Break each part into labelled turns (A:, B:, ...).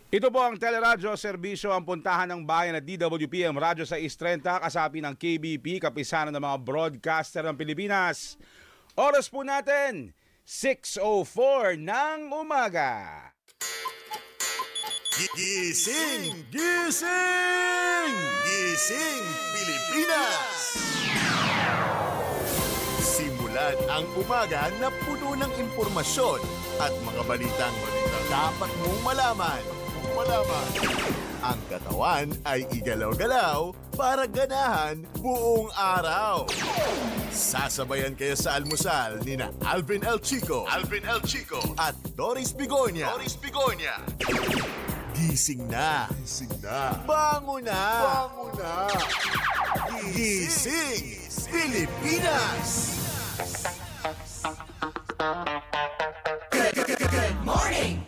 A: Ito po ang teleradyo serbisyo ang puntahan ng bayan at DWPM Radyo sa 630 kasapi ng KBP, kapisanan ng mga broadcaster ng Pilipinas. Oras po natin, 6:04 ng umaga.
B: Gising! Gising! Gising Pilipinas! Simulan ang umaga na puno ng impormasyon at mga balitang dapat mong malaman. Ang katawan ay igalaw-galaw para ganahan buong araw. Sasabayan kayo sa almusal nina Alvin El Chico at Doris Bigonya. Gising na. Bango na. Gising Pilipinas. Good morning.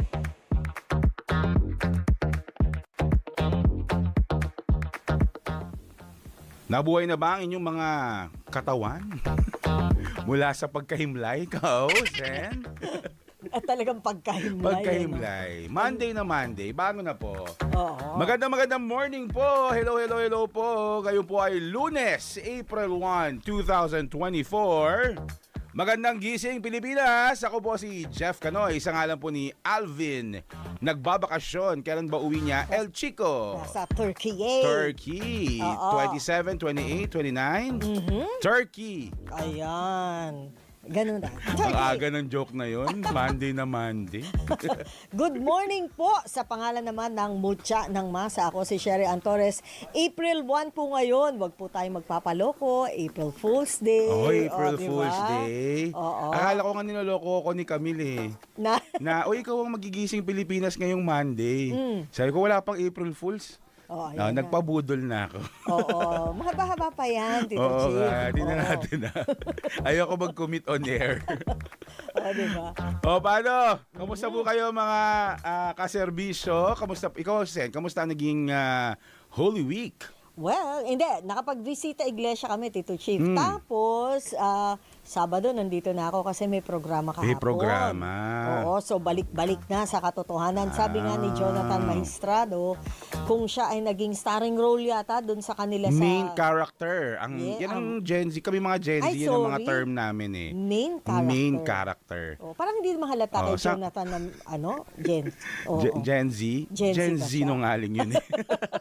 A: Nabuhay na ba ang inyong mga katawan? Mula sa pagkahimlay, Sen?
C: At talagang pagkahimlay.
A: Pagkahimlay. Monday na Monday. Bago na po.
C: Oo.
A: Magandang morning po. Hello po. Ngayon po ay Lunes, April 1, 2024. Magandang gising Pilipinas. Ako po si Jeff Canoy. Isang ngalan po ni Alvin. Nagbabakasyon. Kailan ba uwi niya? El Chico.
C: Nasa Turkey.
A: Turkey.
C: Oo.
A: 27, 28, 29. Turkey.
C: Ayan. Ganun na.
A: Ang aga ng joke na yun. Monday na Monday.
C: Good morning po sa pangalan naman ng Mucha ng Masa. Ako si Sherry Antores. April 1 po ngayon. Huwag po tayong magpapaloko. April Fool's Day.
A: Oh, April
C: diba?
A: Fool's Day.
C: Oo.
A: Akala ko nga niloloko ko ni Camille eh. Ikaw ang magigising Pilipinas ngayong Monday. Sabi ko, wala pang April Fool's. Nagpabudol na ako.
C: Oo. Mahaba-haba pa yan, Tito
A: Oo,
C: Chief.
A: di na natin na. Ayoko mag-commit on air.
C: Diba?
A: Paano? Kamusta po kayo mga kaserbisyo? Kamusta? Ikaw, Sen, kamusta naging Holy Week?
C: Well, hindi. Nakapag-visita iglesia kami, Tito Chief. Tapos, Sabado, nandito na ako kasi may programa kahapon.
A: May programa.
C: Oo, so balik-balik na sa katotohanan. Sabi nga ni Jonathan Magistrado, kung siya ay naging starring role yata dun sa kanila sa...
A: Main character. Yan ang Gen Z. Kami mga Gen Z, yan ang mga term namin eh.
C: Main
A: character.
C: Oh, parang hindi mahalata kay Jonathan na,
A: Gen Z? Gen Z nungaling yun eh.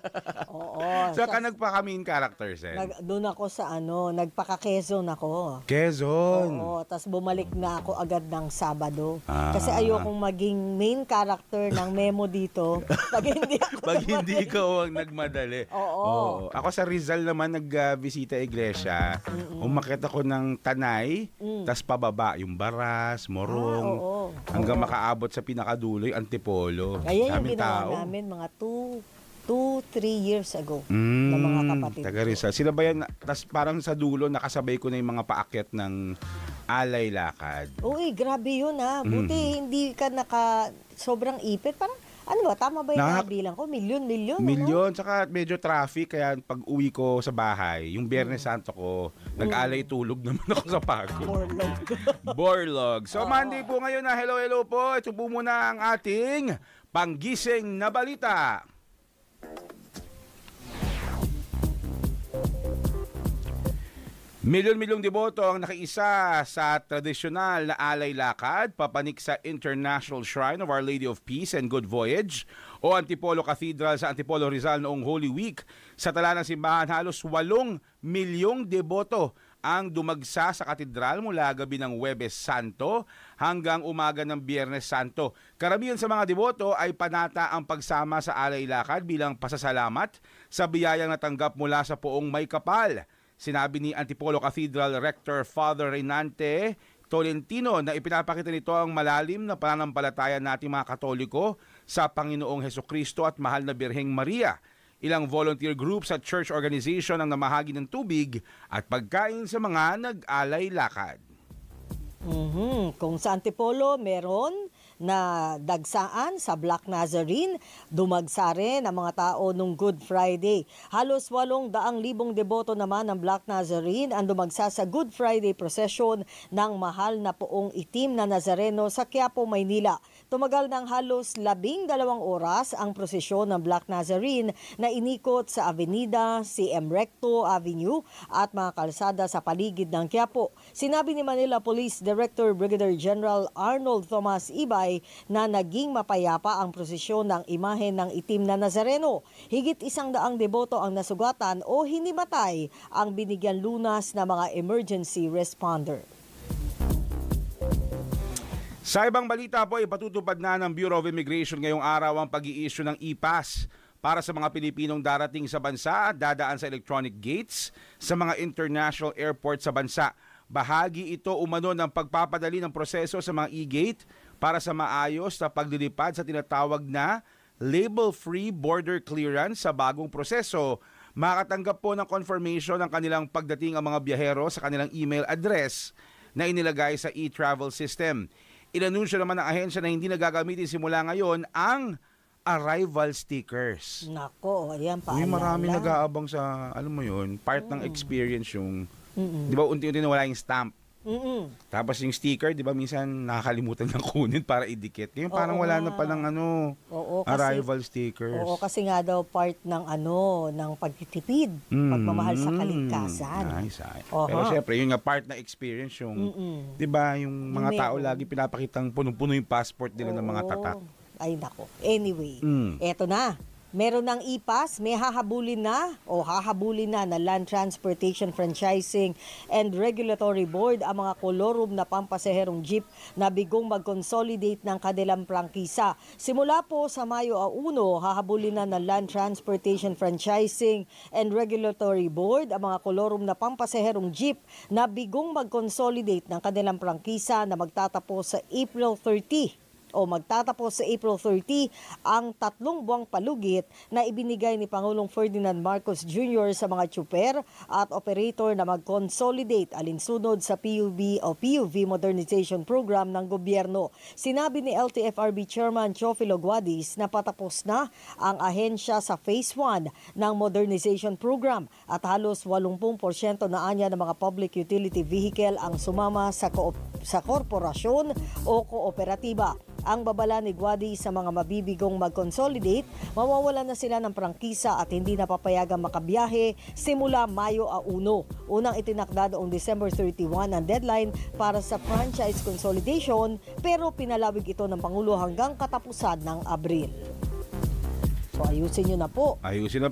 C: Oo.
A: So, ka nagpaka-main character, Sen?
C: Doon ako sa nagpaka-Quezon ako.
A: Quezon?
C: Oo, tapos bumalik na ako agad ng Sabado. Kasi ayokong maging main character ng memo dito pag hindi ako
A: ikaw ang nagmadali.
C: Oo.
A: Ako sa Rizal naman nagbisita iglesia. Umakyat ako ng Tanay, tapos pababa yung Baras, Morong, hanggang makaabot sa pinakadulo yung Antipolo.
C: Ayan yung ginawa namin mga 2-3 years ago ng mga kapatid.
A: Taga Rizal. Sila ba yan? Tapos parang sa dulo, nakasabay ko na yung mga paakyat ng alay lakad.
C: Uy, grabe yun ha. Buti hindi ka sobrang ipit. Parang, tama ba yung bilang ko? Milyon.
A: Tsaka medyo traffic. Kaya pag uwi ko sa bahay, yung Biyernes Santo ko, nag-alay tulog naman ako sa pagod. Borlog. So, Monday po ngayon na. Hello po. Ito po muna ang ating panggising na balita. Milyon-milyong deboto ang nakiisa sa tradisyonal na alay lakad papanik sa International Shrine of Our Lady of Peace and Good Voyage o Antipolo Cathedral sa Antipolo, Rizal noong Holy Week. Sa tala ng simbahan, halos 8 milyong deboto ang dumagsa sa katedral mula gabi ng Huwebes Santo hanggang umaga ng Biyernes Santo. Karamihan sa mga deboto ay panata ang pagsama sa alay lakad bilang pasasalamat sa biyayang natanggap mula sa Poong May Kapal. Sinabi ni Antipolo Cathedral Rector Father Reynante Tolentino na ipinapakita nito ang malalim na pananampalataya nating mga Katoliko sa Panginoong Hesukristo at Mahal na Birheng Maria. Ilang volunteer groups at church organization ang namahagi ng tubig at pagkain sa mga nag-alay lakad.
C: Kung sa Antipolo, meron na dagsaan sa Black Nazarene. Dumagsa rin ang mga tao nung Good Friday. Halos 800,000 deboto naman ng Black Nazarene ang dumagsa sa Good Friday procession ng mahal na poong itim na Nazareno sa Quiapo, Maynila. Tumagal ng halos 12 oras ang prosesyon ng Black Nazarene na inikot sa Avenida, CM Recto Avenue at mga kalsada sa paligid ng Quiapo. Sinabi ni Manila Police Director Brigadier General Arnold Thomas Ibay na naging mapayapa ang prosesyon ng imahe ng itim na Nazareno. Higit 100 deboto ang nasugatan o hinimatay ang binigyan lunas na mga emergency responder.
A: Sa ibang balita po, ipatutupad na ng Bureau of Immigration ngayong araw ang pag-i-issue ng e-pass para sa mga Pilipinong darating sa bansa at dadaan sa electronic gates sa mga international airport sa bansa. Bahagi ito umano ng pagpapadali ng proseso sa mga e-gate para sa maayos na paglilipad sa tinatawag na label-free border clearance sa bagong proseso. Makatanggap po ng confirmation ng kanilang pagdating ang mga biyahero sa kanilang email address na inilagay sa e-travel system. Inanunsyo naman ng ahensya na hindi na gagamitin simula ngayon ang arrival stickers.
C: Nako, ayan paalala.
A: May marami nag-aabang sa, alam mo yun, part ng experience yung, di ba unti-unti nawala yung stamp. Tapos yung sticker, di ba minsan nakakalimutan ng kunin para idikit. Ngayon parang wala na palang arrival stickers.
C: Oo, kasi nga daw part ng ng pagtitipid, pagmamahal sa kalikasan.
A: Nice. Pero syempre, yun nga part na experience yung, di ba, yung mga tao lagi pinapakitang punong-puno yung passport nila ng mga tatak.
C: Ay nako. Anyway, eto na. Meron ng e-pass, may hahabulin na Land Transportation Franchising and Regulatory Board ang mga kolorum na pampasaherong jeep na bigong mag-consolidate ng kanilang prangkisa. Simula po sa Mayo 1, hahabulin na ng Land Transportation Franchising and Regulatory Board ang mga kolorum na pampasaherong jeep na bigong mag-consolidate ng kanilang prangkisa na magtatapos sa April 30 ang 3 buwang palugit na ibinigay ni Pangulong Ferdinand Marcos Jr. sa mga tsuper at operator na mag-consolidate alinsunod sa PUV Modernization Program ng gobyerno. Sinabi ni LTFRB Chairman Teofilo Guadis na patapos na ang ahensya sa Phase 1 ng Modernization Program at halos 80% na anya ng mga public utility vehicle ang sumama sa korporasyon o kooperatiba. Ang babala ni Guadi sa mga mabibigong mag-consolidate, mawawalan na sila ng prangkisa at hindi na papayagang makabiyahe simula Mayo 1. Unang itinakda noong December 31 ang deadline para sa franchise consolidation pero pinalawig ito ng Pangulo hanggang katapusan ng Abril. So ayusin nyo na po.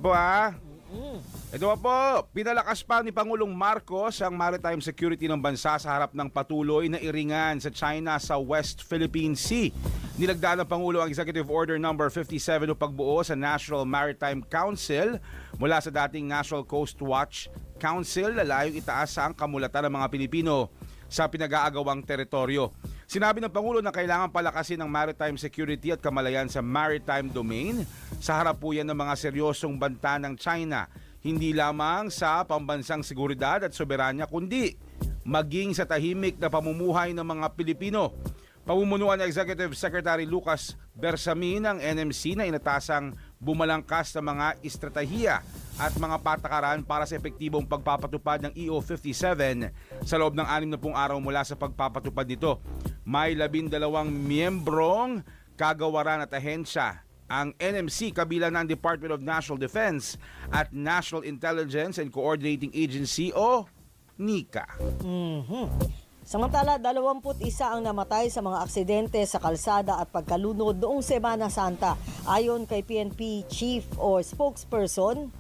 A: Ito po, pinalakas pa ni Pangulong Marcos ang maritime security ng bansa sa harap ng patuloy na iringan sa China sa West Philippine Sea. Nilagdaan ng Pangulo ang Executive Order No. 57 o pagbuo sa National Maritime Council mula sa dating National Coast Watch Council na layong itaas ang kamulatan ng mga Pilipino sa pinag-aagawang teritoryo. Sinabi ng Pangulo na kailangan palakasin ang maritime security at kamalayan sa maritime domain sa harap po yan ng mga seryosong banta ng China. Hindi lamang sa pambansang seguridad at soberanya kundi maging sa tahimik na pamumuhay ng mga Pilipino. Pamumunuan ng Executive Secretary Lucas Bersamin ng NMC na inatasang bumalangkas ng mga estratehiya at mga patakaran para sa epektibong pagpapatupad ng EO57 sa loob ng 60 araw mula sa pagpapatupad nito. May 12 miyembrong kagawaran at ahensya ang NMC kabilang ng Department of National Defense at National Intelligence and Coordinating Agency o NICA.
C: Samantala, 21 ang namatay sa mga aksidente sa kalsada at pagkalunod noong Semana Santa. Ayon kay PNP Chief o Spokesperson,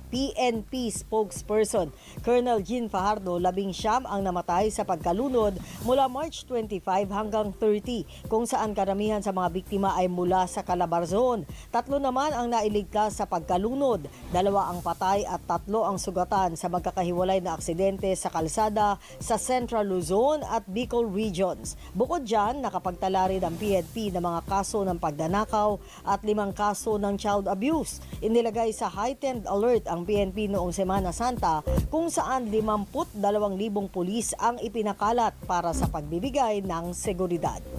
C: Colonel Jean Fajardo, 19 ang namatay sa pagkalunod mula March 25 hanggang 30, kung saan karamihan sa mga biktima ay mula sa Calabarzon. 3 naman ang nailigtas sa pagkalunod, 2 ang patay at 3 ang sugatan sa magkakahiwalay na aksidente sa kalsada sa Central Luzon at Bicol Regions. Bukod dyan, nakapagtala rin ang PNP ng mga kaso ng pagdanakaw at 5 kaso ng child abuse. Inilagay sa heightened alert ang PNP noong Semana Santa kung saan 52,000 pulis ang ipinakalat para sa pagbibigay ng seguridad.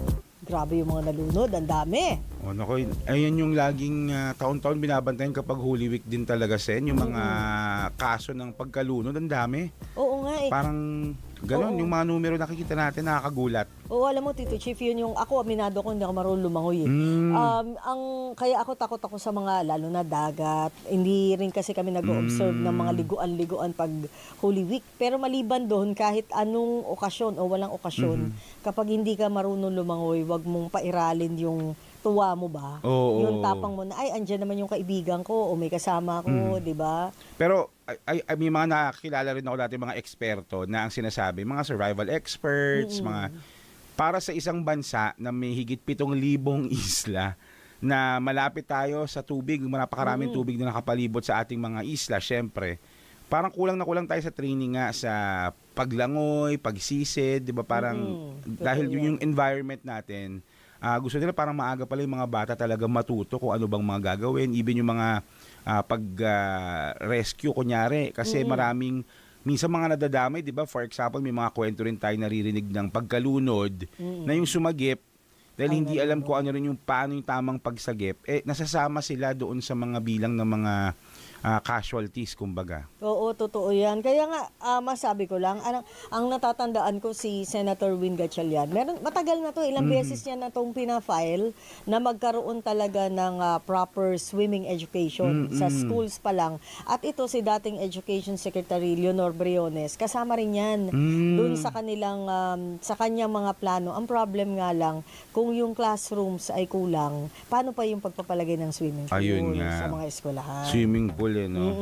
C: grabe yung mga nalunod, ang dami.
A: Oh, naku, ayan yung laging taon-taon binabantayan kapag Holy Week din talaga, Sen. Yung mga kaso ng pagkalunod, ang dami.
C: Oo nga eh.
A: Parang ganon,
C: Oo.
A: yung mga numero nakikita natin, nakakagulat.
C: Oo, alam mo, Tito Chief, yun yung ako, aminado ko, hindi ako marunong lumangoy. Kaya ako takot ako sa mga, lalo na dagat. Hindi rin kasi kami nag-observe ng mga liguan-liguan pag Holy Week. Pero maliban doon, kahit anong okasyon o walang okasyon, kapag hindi ka marunong lumangoy, wag mong pairalin yung tuwa mo ba?
A: Oo.
C: Yung tapang mo na, ay, andyan naman yung kaibigan ko o may kasama ko, di ba?
A: Pero may mga nakakilala rin ako dati mga eksperto na ang sinasabi, mga survival experts, mga para sa isang bansa na may higit 7,000 isla na malapit tayo sa tubig, napakaraming tubig na nakapalibot sa ating mga isla, syempre, parang kulang na kulang tayo sa training nga sa paglangoy, pagsisid, di ba? Parang dahil yung environment natin, gusto nila parang maaga pala yung mga bata talaga matuto kung ano bang mga gagawin, even yung mga pag-rescue kunyari, kasi maraming minsan mga nadadamay, di ba? For example, may mga kwento rin tayo naririnig ng pagkalunod na yung sumagip dahil hindi alam kung ano rin yung paano yung tamang pagsagip, nasasama sila doon sa mga bilang ng mga casualties, kumbaga.
C: Oo, totoo yan. Kaya nga, masabi ko lang, ang natatandaan ko si Senator Win Gatchalian, matagal na to, ilang beses niya na itong pina-file na magkaroon talaga ng proper swimming education sa schools pa lang. At ito si dating Education Secretary Leonor Briones, kasama rin yan dun sa kanilang, sa kanyang mga plano. Ang problem nga lang, kung yung classrooms ay kulang, paano pa yung pagpapalagay ng swimming pool
A: Ayun nga.
C: sa mga eskwelahan?
A: Swimming pool, no?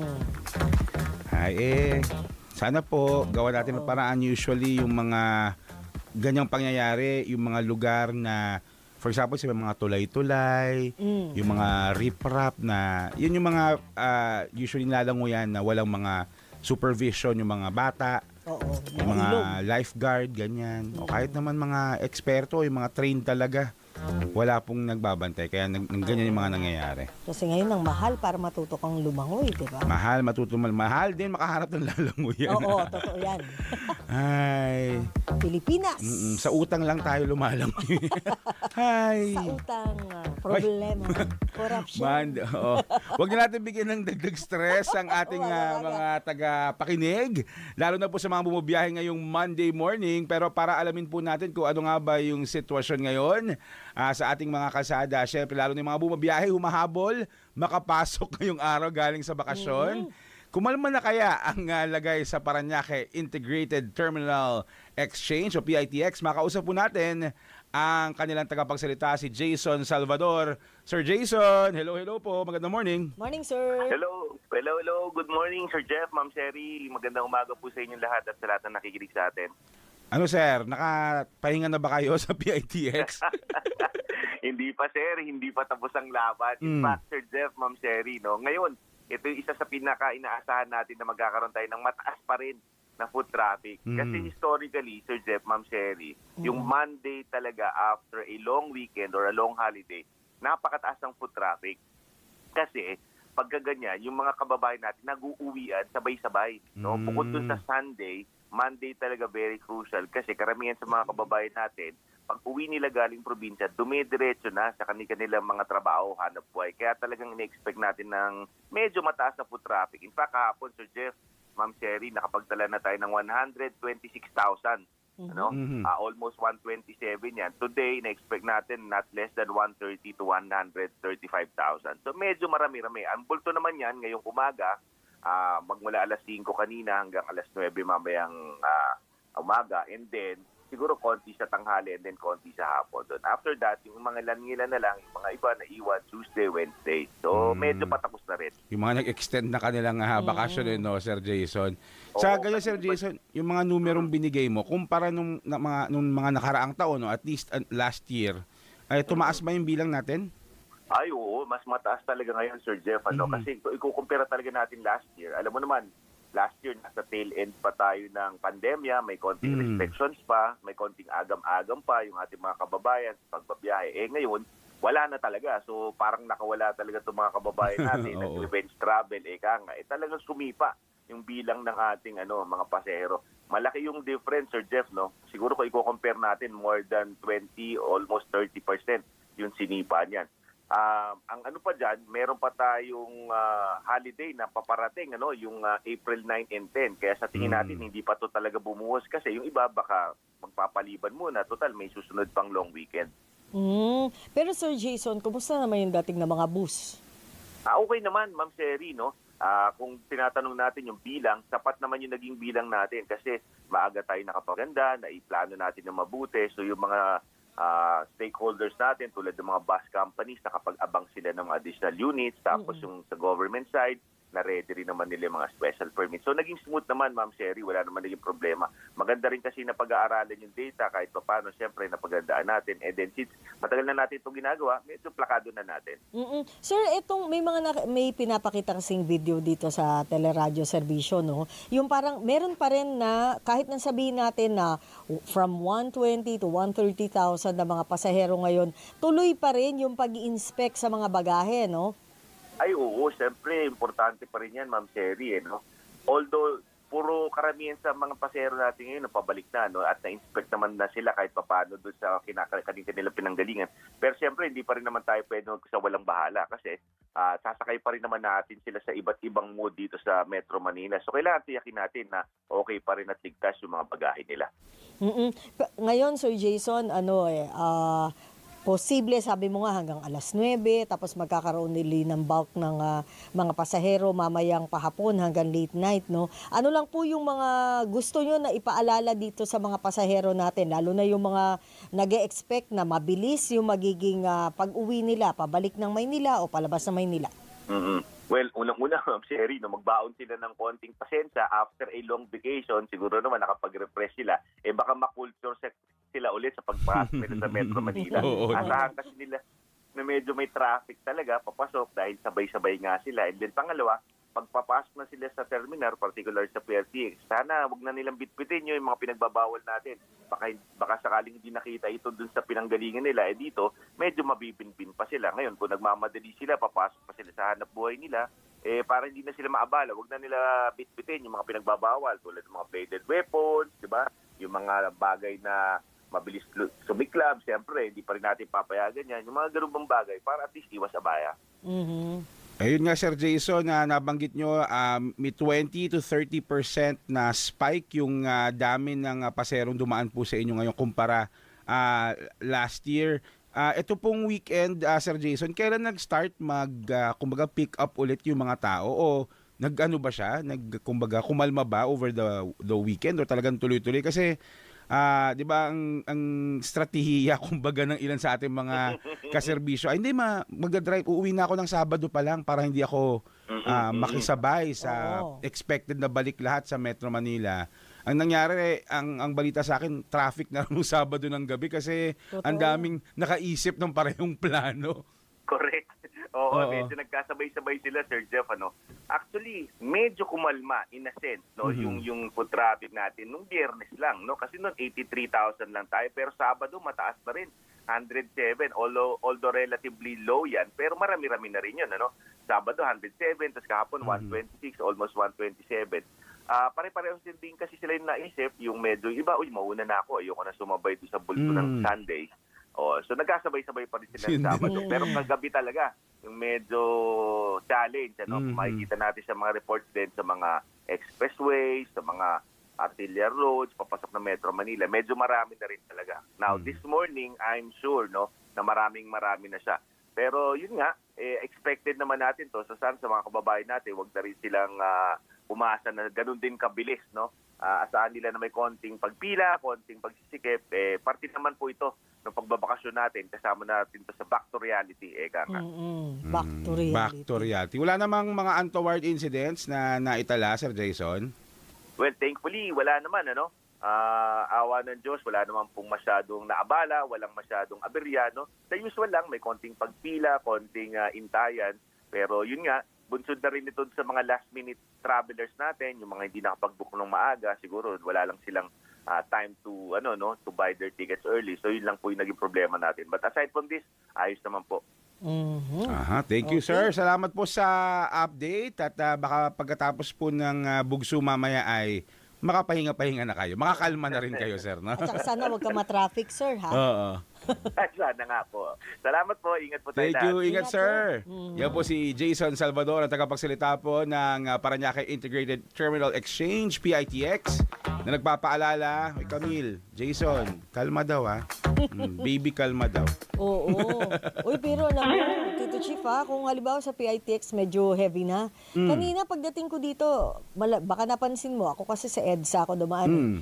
A: Ay, sana po gawa natin ng paraan. Usually yung mga ganyang pangyayari, yung mga lugar na for example sa mga tulay-tulay, yung mga riprap na yun yung mga usually nilalanguyan na walang mga supervision, yung mga bata, yung mga lifeguard, ganyan. O kahit naman mga eksperto, yung mga trained talaga, wala pong nagbabantay. Kaya ganyan yung mga nangyayari.
C: Kasi ngayon ang mahal para matuto kang lumangoy, di ba?
A: Mahal, mahal din makaharap ng lalanguyan.
C: Oo, totoo yan.
A: Ay.
C: Pilipinas.
A: Sa utang lang tayo lumalangoy. Ay.
C: Sa utang, problema, corruption.
A: Huwag na natin bigyan ng dagdag stress ang ating mga taga-pakinig. Lalo na po sa mga bumubiyahe ngayong Monday morning. Pero para alamin po natin kung ano nga ba yung sitwasyon ngayon sa ating mga kalsada. Siyempre, lalo na yung mga bumabiyahe, humahabol, makapasok ngayong araw galing sa bakasyon. Kumalma na kaya ang lagay sa Parañaque Integrated Terminal Exchange o PITX? Makausap po natin ang kanilang tagapagsalita, si Jason Salvador. Sir Jason, hello po. Magandang morning.
C: Morning, sir.
D: Hello. Good morning, Sir Jeff, Ma'am Sherry. Magandang umaga po sa inyong lahat at sa lahat na nakikinig sa atin.
A: Ano sir, nakapahinga na ba kayo sa PITX?
D: Hindi pa, sir. Hindi pa tapos ang laban. In fact, Sir Jeff, Ma'am Sherry, no? Ngayon, ito yung isa sa pinaka-inaasahan natin na magkakaroon tayo ng mataas pa rin na foot traffic. Kasi historically, Sir Jeff, Ma'am Sherry, yung Monday talaga after a long weekend or a long holiday, napakataas ng foot traffic. Kasi, pagka ganyan, yung mga kababayan natin nag-uuwian sabay-sabay. No? Bukod dun sa Sunday, Monday talaga very crucial kasi karamihan sa mga kababayan natin, pag uwi nila galing probinsya, dumidiretso na sa kanilang mga trabaho, hanap buhay. Kaya talagang in-expect natin ng medyo mataas na foot traffic. In fact, kahapon, Sir Jeff, Ma'am Sherry, nakapagtala na tayo ng 126,000. Ano? Almost 127 yan. Today, na-expect natin not less than 130 to 135,000. So medyo marami-rami. Ang bulto naman yan ngayong umaga, magmula alas 5 kanina hanggang alas 9 mamayang umaga, and then siguro konti sa tanghali and then konti sa hapon doon. After that, yung mga langilan na lang, yung mga iba na iwan Tuesday, Wednesday. So medyo patapos na rin.
A: Yung mga nag-extend na kanilang bakasyon, no, Sir Jason. Sa ganyan, Sir Jason, yung mga numerong binigay mo, kumpara nung mga nakaraang taon, no, at least last year, ay tumaas ba yung bilang natin?
D: Ay, oo. Mas mataas talaga ngayon, Sir Jeff. Kasi ikukumpira talaga natin last year. Alam mo naman, last year nasa tail end pa tayo ng pandemya. May konting restrictions pa. May konting agam-agam pa yung ating mga kababayan sa pagbabiyahe. Ngayon, wala na talaga. So, parang nakawala talaga itong mga kababayan natin. Nag-revenge travel. Talagang sumipa yung bilang ng ating mga pasahero. malaki yung difference, Sir Jeff, no? Siguro kung i-compare natin, more than 20, almost 30% yung sinipa niyan. Ang ano pa dyan, meron pa tayong holiday na paparating, ano, yung April 9 and 10. Kaya sa tingin natin, hindi pa to talaga bumuhos kasi yung iba baka magpapaliban muna. Total, may susunod pang long weekend.
C: Pero Sir Jason, kumusta naman yung dating na mga bus?
D: Okay naman, Ma'am Sherry, no? Kung tinatanong natin yung bilang, sapat naman yung naging bilang natin kasi maaga tayo nakapaganda, naiplano natin na mabuti. So yung mga stakeholders natin tulad ng mga bus companies, nakapag-abang sila ng mga additional units. Tapos yung sa government side, na-ready rin naman nila yung mga special permits. So naging smooth naman, Ma'am Sherry, wala naman naging problema. Maganda rin kasi na pag-aaralan yung data kahit pa paano, siyempre napagandaan natin. And then since matagal na natin itong ginagawa, medyo plakado na natin.
C: Sir, itong may pinapakita kasing video dito sa teleradyo serbisyo, no? Yung parang meron pa rin na kahit nang sabihin natin na from 120 to 130,000 na mga pasahero ngayon, tuloy pa rin yung pag-i-inspect sa mga bagahe, no?
D: Ay oo, siyempre, importante pa rin yan, Ma'am Sherry, no? Although, puro karamihan sa mga pasahero natin ngayon, napabalik na, no? At na-inspect naman na sila kahit paano doon sa kanila pinanggalingan. Pero siyempre, hindi pa rin naman tayo pwede sa walang bahala kasi sasakay pa rin naman natin sila sa iba't ibang mood dito sa Metro Manila. So, kailangan tiyakin natin na okay pa rin at ligtas yung mga bagahe nila.
C: Ngayon, Sir Jason, posible, sabi mo nga, hanggang alas 9, tapos magkakaroon nila ng bulk ng mga pasahero mamayang pahapon hanggang late night, no? Ano lang po yung mga gusto nyo na ipaalala dito sa mga pasahero natin, lalo na yung mga nag-e-expect na mabilis yung magiging pag-uwi nila, pabalik ng Maynila o palabas ng Maynila?
D: Well, unang-una, Ma'am Sherry, no, magbaon sila ng konting pasensya after a long vacation. Siguro naman nakapag-refresh sila. Baka makulture sila ulit sa pagpasok nila sa Metro Manila. Asahan kasi nila na medyo may traffic talaga, papasok dahil sabay-sabay nga sila. And then pangalawa, pagpapasok na sila sa terminal, particular sa PRTX, sana wag na nilang bitbitin yung mga pinagbabawal natin. Baka sakaling hindi nakita ito dun sa pinanggalingan nila, dito, medyo mabibinbin pa sila. Ngayon, kung nagmamadali sila, papasok pa sila sa hanap buhay nila, para hindi na sila maabala, wag na nila bitbitin yung mga pinagbabawal tulad ng mga bladed weapons, di ba? Yung mga bagay na mabilis sumiklab, siyempre, hindi pa rin natin papayagan yan. Yung mga ganun bang bagay para at least iwas abaya.
A: Ayun nga, Sir Jason, na nabanggit nyo, may 20 to 30% na spike yung dami ng paserong dumaan po sa inyo ngayon kumpara last year. Ito pong weekend, Sir Jason, kailan nag-start kumbaga pick up ulit yung mga tao o nag-ano ba siya? Kumbaga kumalma ba over the weekend o talagang tuloy-tuloy? Kasi 'di ba ang strategiya kumbaga ng ilan sa ating mga kaserbisyo ay hindi mag-drive, uuwi na ako ng Sabado pa lang para hindi ako makisabay sa expected na balik lahat sa Metro Manila. Ang nangyari ang balita sa akin, traffic na nung Sabado ng gabi kasi ang daming nakaisip ng parehong plano.
D: Correct. Oo, medyo nagkasabay-sabay sila, Sir Jeff, ano. Actually, medyo kumalma in a sense, no, yung foot traffic natin nung Biyernes lang, no, kasi noon 83,000 lang tayo, pero Sabado mataas pa rin, 107, although relatively low yan, pero marami-rami na rin yun, ano. Sabado 107, tapos kahapon 126, almost 127. Pare-pareho din kasi sila yung naisip, yung medyo iba, mauna na ako, ayoko na sumabay doon sa bulto ng Sunday. So nagkasabay-sabay pa rin sila ng Sabado. Pero kagabi talaga, yung medyo challenge, ano, makikita natin sa mga reports din sa mga expressways, sa mga arterial roads, papasok na Metro Manila. Medyo marami na rin talaga. Now, this morning, I'm sure, no, na maraming na siya. Pero yun nga, expected naman natin to. So sana sa mga kababayan natin, wag na rin silang umasa na ganun din kabilis, no? Asahan nila na may konting pagpila, konting pagsisikip. Parte naman po ito ng pagbabakasyon natin. Kasama natin to sa back to reality.
C: Back to reality.
A: Back to reality. Wala namang mga untoward incidents na naitala, Sir Jason?
D: Well, thankfully, wala naman, ano? Awa ng Diyos, wala naman pong masyadong naabala, walang masyadong aberya, no? Sa usual lang, may konting pagpila, konting intayan. Pero yun nga, bunsod na rin ito sa mga last-minute travelers natin, yung mga hindi nakapag-book ng maaga, siguro wala lang silang time to to buy their tickets early. So yun lang po yung naging problema natin. But aside from this, ayos naman po.
A: Thank you, sir. Salamat po sa update at baka pagkatapos po ng bugso mamaya ay makapahinga-pahinga na kayo. Makakalma na rin kayo, sir, no?
C: At saka sana wag ka ma-traffic, sir, ha?
A: Oo.
D: Sana nga po. Salamat po. Ingat po tayo
A: Thank you.
D: lahat.
A: Ingat,
C: Ingat,
A: sir.
C: sir.
A: Yan po si Jason Salvador, ang tagapagsalita po ng Parañaque Integrated Terminal Exchange, PITX, na nagpapaalala. Ay, Camille, Jason, kalma daw, ha? Baby, kalma daw.
C: Oo. Uy, pero alam mo, Tito Chief, ha, kung halimbawa sa PITX medyo heavy na. Kanina pagdating ko dito, baka napansin mo, ako kasi sa EDSA ako dumaan.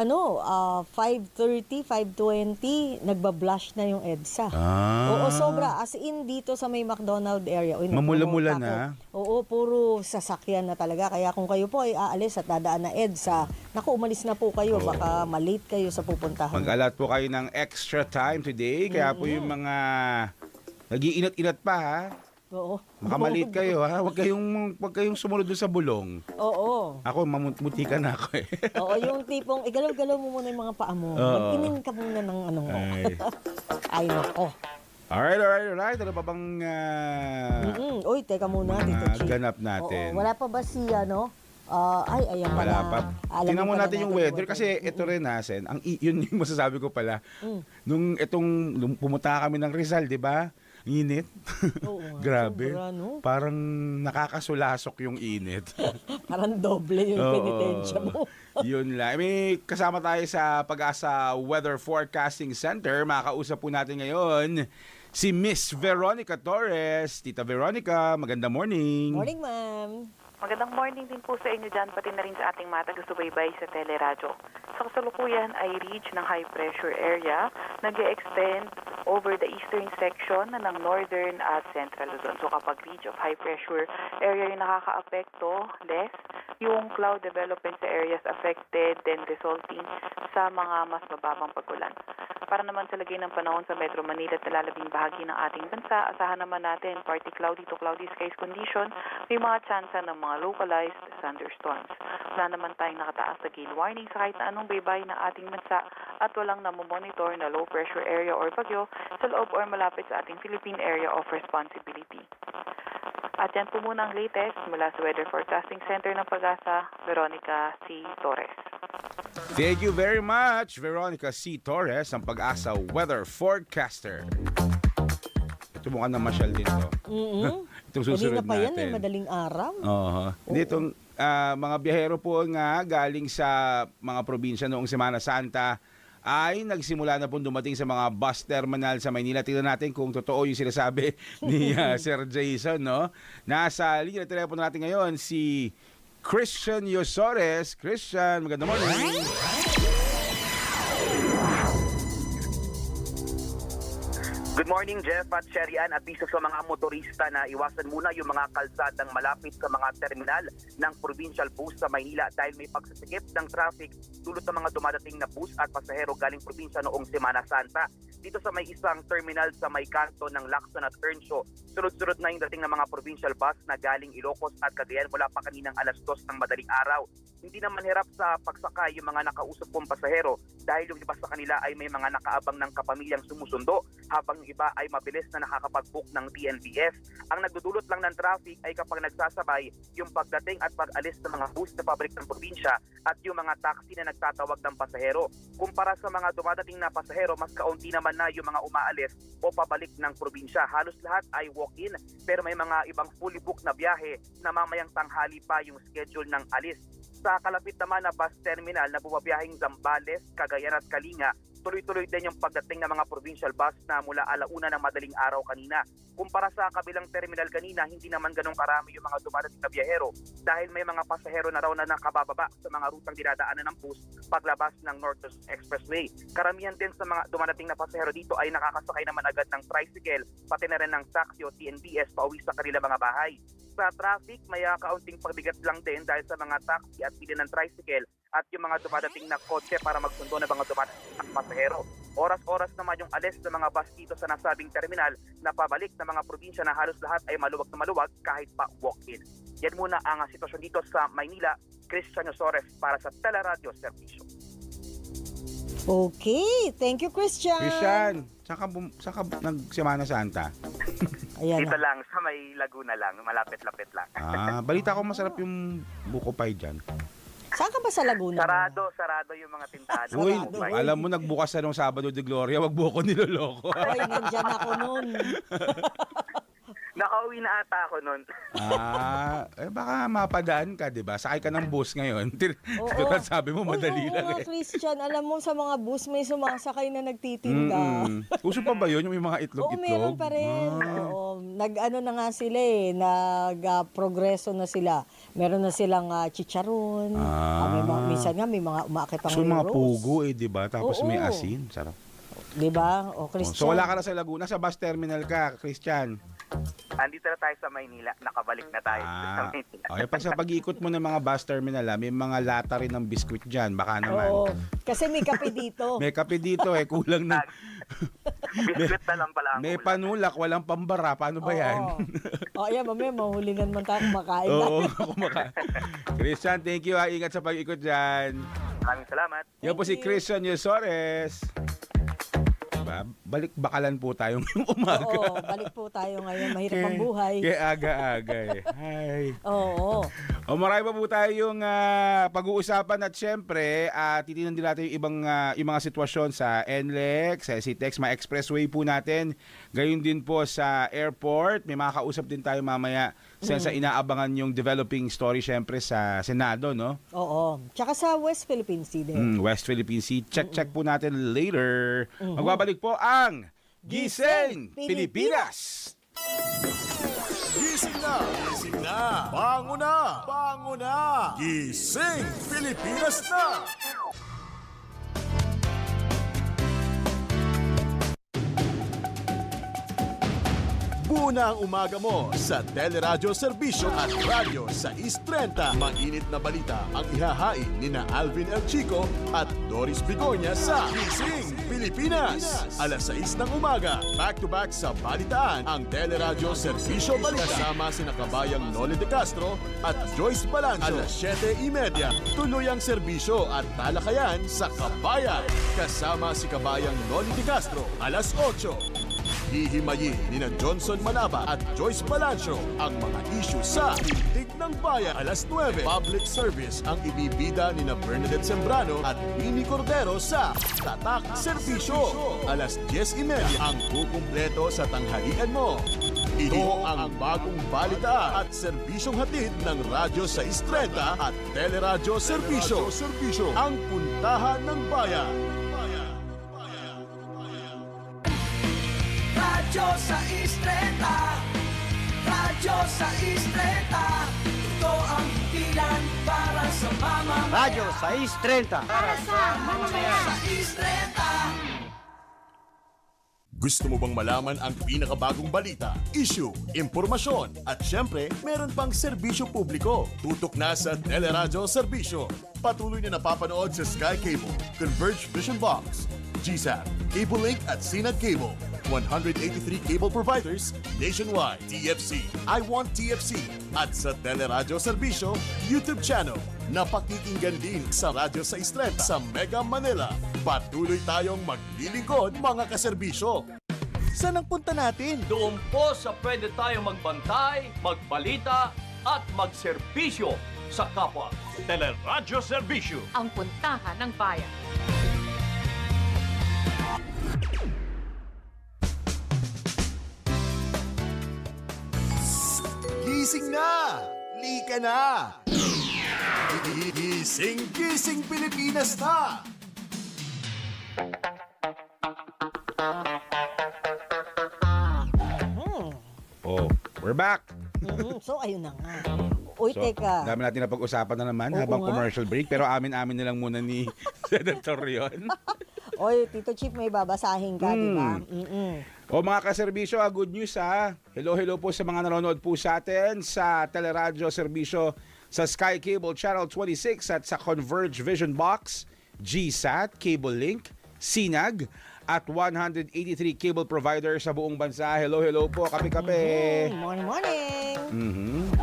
C: 5:30, 5:20, nagbablush na yung EDSA. Oo, sobra. As in, dito sa may McDonald area. Uy,
A: Mamula-mula
C: naku,
A: na.
C: Oo, puro sasakyan na talaga. Kaya kung kayo po ay aalis at dadaan na EDSA, naku, umalis na po kayo. Baka malate kayo sa pupuntahan.
A: Mag-alat po kayo ng extra time today. Kaya po yung mga nag-iinat-inat pa, ha?
C: Oo.
A: Makamalit kayo, ha? Huwag kayong sumunod doon sa bulong.
C: Oo.
A: Ako, mamutika na ako, eh.
C: Oo, yung tipong, igalaw-galaw mo muna yung mga paa mo.
A: Oo.
C: Mag-inin ka muna ng ano mo.
A: Ay.
C: Ay, nako.
A: Alright. Ano pa bang
C: Uy, teka muna, Tito Chief.
A: ganap natin?
C: Oo, wala pa ba si, ano? Ayan
A: Wala pa.
C: Alamin
A: Tingnan mo
C: pala
A: natin yung weather kasi ito rin, ha, Sen. Yun yung masasabi ko pala. Nung pumunta kami ng Rizal, di ba? Init.
C: Oo nga,
A: Grabe.
C: sobra, no?
A: Parang nakakasulasok yung init.
C: Parang doble yung
A: Oo.
C: penitensya mo.
A: Yun lang. May kasama tayo sa Pag-asa Weather Forecasting Center. Makakausap po natin ngayon si Miss Veronica Torres. Tita Veronica, magandang morning.
C: Morning, ma'am.
E: Magandang morning din po sa inyo dyan, pati na rin sa ating mga taga-subaybay sa teleradyo. Sa kasalukuyan ay reach ng high pressure area, nag-extend over the eastern section ng northern at central Luzon. So kapag reach of high pressure area yung nakaka-apekto, less yung cloud development sa areas affected, then resulting sa mga mas mababang pag-ulan. Para naman sa lagay ng panahon sa Metro Manila at nalalabing bahagi ng ating bansa, asahan naman natin partly cloudy to cloudy skies condition, may mga tsansa ng mga localized thunderstorms. Wala naman tayong nakataas na gale warning sa kahit na anong baybay ng ating bansa at walang namomonitor na low pressure area or bagyo sa loob or malapit sa ating Philippine Area of Responsibility. At yan po muna ang latest mula sa Weather Forecasting Center ng Pag-asa, Veronica C. Torres.
A: Thank you very much, Veronica C. Torres, ang Pag-asa Weather Forecaster. Ito mukhang namasyal din to. Itong susunod
C: Kanina pa yan,
A: natin.
C: madaling araw.
A: Hindi, itong mga biyahero po nga galing sa mga probinsya noong Semana Santa ay nagsimula na po dumating sa mga bus terminal sa Maynila. Tingnan natin kung totoo yung sinasabi ni Sir Jason, no? Nasa linya na telepono natin ngayon si Christian Yosores. Christian, magandang morning.
F: Good morning, Jeff at Sherian. At biso sa mga motorista na iwasan muna yung mga kalsadang malapit sa mga terminal ng provincial bus sa Maynila dahil may pagsisikip ng traffic dulot ng mga dumadating na bus at pasahero galing probinsya noong Semana Santa. Dito sa may isang terminal sa may kanto ng Lacson at Earnshaw, sunod-sunod na yung dating ng mga provincial bus na galing Ilocos at Cagayan mula pa kaninang alas 2 ng madaling araw. Hindi naman hirap sa pagsakay yung mga nakausap kong pasahero dahil yung iba sa kanila ay may mga nakaabang ng kapamilyang sumusundo habang yung iba ay mabilis na nakakapag-book ng TNBF. Ang nagdudulot lang ng traffic ay kapag nagsasabay yung pagdating at pag-alis ng mga bus na pabrik ng probinsya at yung mga taxi na nagtatawag ng pasahero. Kumpara sa mga dumadating na pasahero, mas kaunti naman na yung mga umaalis o pabalik ng probinsya. Halos lahat ay walk-in pero may mga ibang fully booked na biyahe na mamayang tanghali pa yung schedule ng alis. Sa kalapit naman na bus terminal na bumabiyahing Zambales, Cagayan at Kalinga, tuloy-tuloy din yung pagdating ng mga provincial bus na mula alauna ng madaling araw kanina. Kumpara sa kabilang terminal kanina, hindi naman ganun karami yung mga dumadating na biyahero dahil may mga pasahero na raw na nakabababa sa mga rutang dinadaanan ng bus paglabas ng North Expressway. Karamihan din sa mga dumadating na pasahero dito ay nakakasakay naman agad ng tricycle, pati na rin ng taxi o TNBS pauwi sa kanilang mga bahay. Sa traffic, may kaunting pagbigat lang din dahil sa mga taxi at pili ng tricycle at yung mga dumadating na kotse para magsundo ng mga dumadating na pasahero. Oras-oras naman yung alis ng mga bus dito sa nasabing terminal na pabalik ng mga probinsya na halos lahat ay maluwag na maluwag kahit pa walk-in. Yan muna ang sitwasyon dito sa Maynila. Christian Yosores para sa Teleradio Servicio.
C: Okay, thank you, Christian.
A: Christian, saan ka nag-Semana Santa?
C: Ayan
F: Dito
C: na.
F: lang, sa may Laguna lang, malapit-lapit lang.
A: Balita ko masarap yung buko pie dyan.
C: Saan ka ba sa Laguna?
F: Sarado yung mga tindahan. ng
A: Uy,
F: mga Mumbai.
A: alam mo, nagbukas na nung Sabado de Gloria, wag mo ko niloloko.
C: Ay, nandyan ako nun.
F: Nakauwi na ata ako nun.
A: Baka mapadaan ka, di ba? Sakay ka ng bus ngayon. Tulad sabi mo, madali
C: Oo,
A: lang
C: nga, Christian, alam mo sa mga bus may sumasakay na nagtitinda.
A: Uso pa ba yun? Yung may mga
C: Oo,
A: itlog-itlog?
C: meron pa rin. Oo, nag-ano na nga sila eh, nag-progreso na sila. Meron na silang chicharon. Minsan nga may mga umaakit pang
A: So, mga
C: rolls.
A: pugo di ba? Tapos may
C: Oo.
A: asin. Sarap.
C: Di ba? O, Christian.
A: So, wala ka na sa Laguna. Sa bus terminal ka, Christian.
F: Andito na tayo sa Maynila. Nakabalik na tayo sa Maynila.
A: Okay, pag sa pag-ikot mo ng mga bus terminal, may mga lata rin ng biskwit dyan. Baka naman.
C: Oo. Kasi may kape dito.
A: May kape dito kulang na.
F: Biscuit na lang pala ang
A: May
F: kulang.
A: panulak, walang pambara. Paano ba yan?
C: Ayan, mamaya, mahulingan man tayo kumakain.
A: Oo, Christian, thank you. Ingat sa pag-ikot dyan.
F: Maraming salamat.
A: Yan po si Christian Yosores. Diba? Balik bakalan po tayo ngayong umaga.
C: Oo, balik po tayo ngayon. Mahirap ang buhay.
A: Kaya aga-aga Hi.
C: Oo.
A: Marami pa po tayong pag-uusapan at syempre, titignan din natin yung mga sitwasyon sa NLEX, sa SCTEX, mga expressway po natin. Gayon din po sa airport. May makakausap din tayo mamaya sa inaabangan yung developing story syempre sa Senado, no?
C: Oo. Tsaka sa West Philippine Sea din.
A: West Philippine Sea. Check po natin later. Magbabalik po ang Gising Pilipinas!
B: Gising na! Gising na! Bango na! Bango na! Gising Pilipinas na! Buo na ang umaga mo sa Teleradyo Serbisyo at Radyo sa East 30. Mainit na balita ang ihahain ni na Alvin El Chico at Doris Bigonya sa Gising Pilipinas. Alas 6 ng umaga, back-to-back sa balitaan ang Teleradyo Serbisyo Balita. Kasama sina kabayang Noli De Castro at Joyce Balancho. Alas 7:30, tuloy ang serbisyo at talakayan sa Kabayan. Kasama si kabayang Noli De Castro. Alas 8, hihimayin ni na Johnson Manaba at Joyce Balancho ang mga issue sa Tindig ng Bayan. Alas 9, public service ang ibibida ni na Bernadette Sembrano at Winnie Cordero sa Tatak Serbisyo. Alas 10:30 ang kukumpleto sa tanghalian mo. Ito ang bagong balita at serbisyong hatid ng Radyo sa Istreta at Teleradyo Serbisyo. Ang puntahan ng bayan.
G: Radyo sa Istreta, Radyo sa Istreta, ito ang himpilan para sa mamamayan.
H: Radyo 630.
G: Para sa mamamayan. Sa Istreta.
B: Gusto mo bang malaman ang pinakabagong balita, issue, impormasyon, at syempre, meron pang serbisyo publiko? Tutok na sa Teleradyo Serbisyo. Patuloy na napapanood sa Sky Cable, Converge Vision Box, GSAT, Cable Link at Sinad Cable. 183 cable providers nationwide. TFC, I Want TFC. At sa Teleradyo Serbisyo, YouTube channel na pakikinggan din sa Radyo sa Istreta sa Mega Manila. Patuloy tayong maglilingkod mga kaserbisyo. Saan ang punta natin?
I: Doon po sa pwede tayong magbantay, magbalita at magserbisyo sa kapwa. Teleradyo Serbisyo.
J: Ang puntahan ng bayan.
B: Gising na! Lika na! Gising Pilipinas na!
A: We're back!
C: So, ayun na nga. Uy, teka.
A: Dami natin na pag-usapan na naman
C: Oo
A: habang
C: nga.
A: commercial break. Pero amin-amin na lang muna ni Senator yon.
C: Oy, Tito Chief, may babasahin ka, di ba?
A: O mga kaserbisyo, good news ha. Hello po sa mga nanonood po sa atin sa Teleradyo Serbisyo sa Sky Cable Channel 26 at sa Converge Vision Box, GSAT, Cable Link, Sinag, at 183 cable providers sa buong bansa. Hello po, kape-kape.
C: Morning.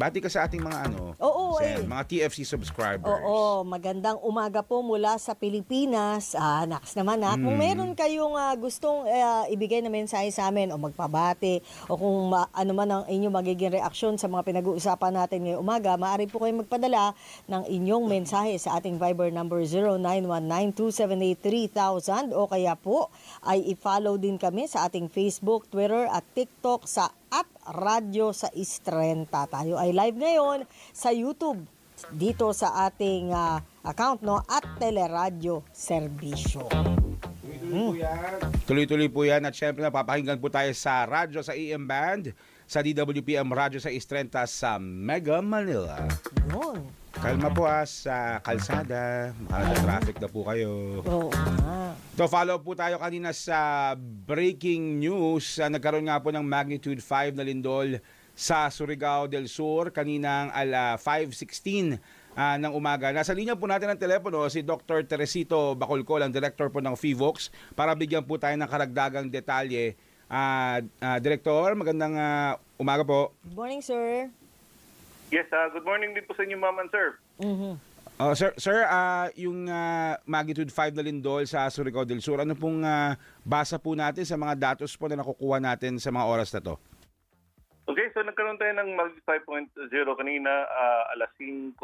A: Bati ka sa ating mga mga TFC subscribers.
C: Oo, magandang umaga po mula sa Pilipinas. Naks naman kung meron kayong gustong ibigay na mensahe sa amin o magpabati o kung ano man ang inyong magiging reaksyon sa mga pinag-uusapan natin ngayong umaga, maaari po kayong magpadala ng inyong mensahe sa ating Viber number 0919-278-3000 o kaya po ay i-follow din kami sa ating Facebook, Twitter at TikTok sa Radyo sa Istrenta. Tayo ay live ngayon sa YouTube dito sa ating account at Teleradyo Serbisyo.
A: Tuloy-tuloy po yan at syempre napapakinggan po tayo sa radyo sa EM Band sa DWPM Radyo sa Istrenta sa Mega Manila.
C: Yun.
A: Kalma po sa kalsada, traffic na po kayo.
C: Oo.
A: So follow po tayo kanina sa breaking news. Nagkaroon nga po ng magnitude 5 na lindol sa Surigao del Sur kaninang 5:16 ng umaga. Nasa linya po natin ang telepono si Dr. Teresito Bacolcol, ang director po ng FIVOX, para bigyan po tayo ng karagdagang detalye. Director, magandang umaga po.
C: Good morning, sir.
H: Yes, good morning din po sa inyo, ma'am and sir.
A: Sir, yung magnitude 5 na lindol sa Surigao del Sur, ano pong basa po natin sa mga datos po na nakukuha natin sa mga oras na to?
H: Okay, so nagkaroon tayo ng magnitude 5.0 kanina, alas 5:16.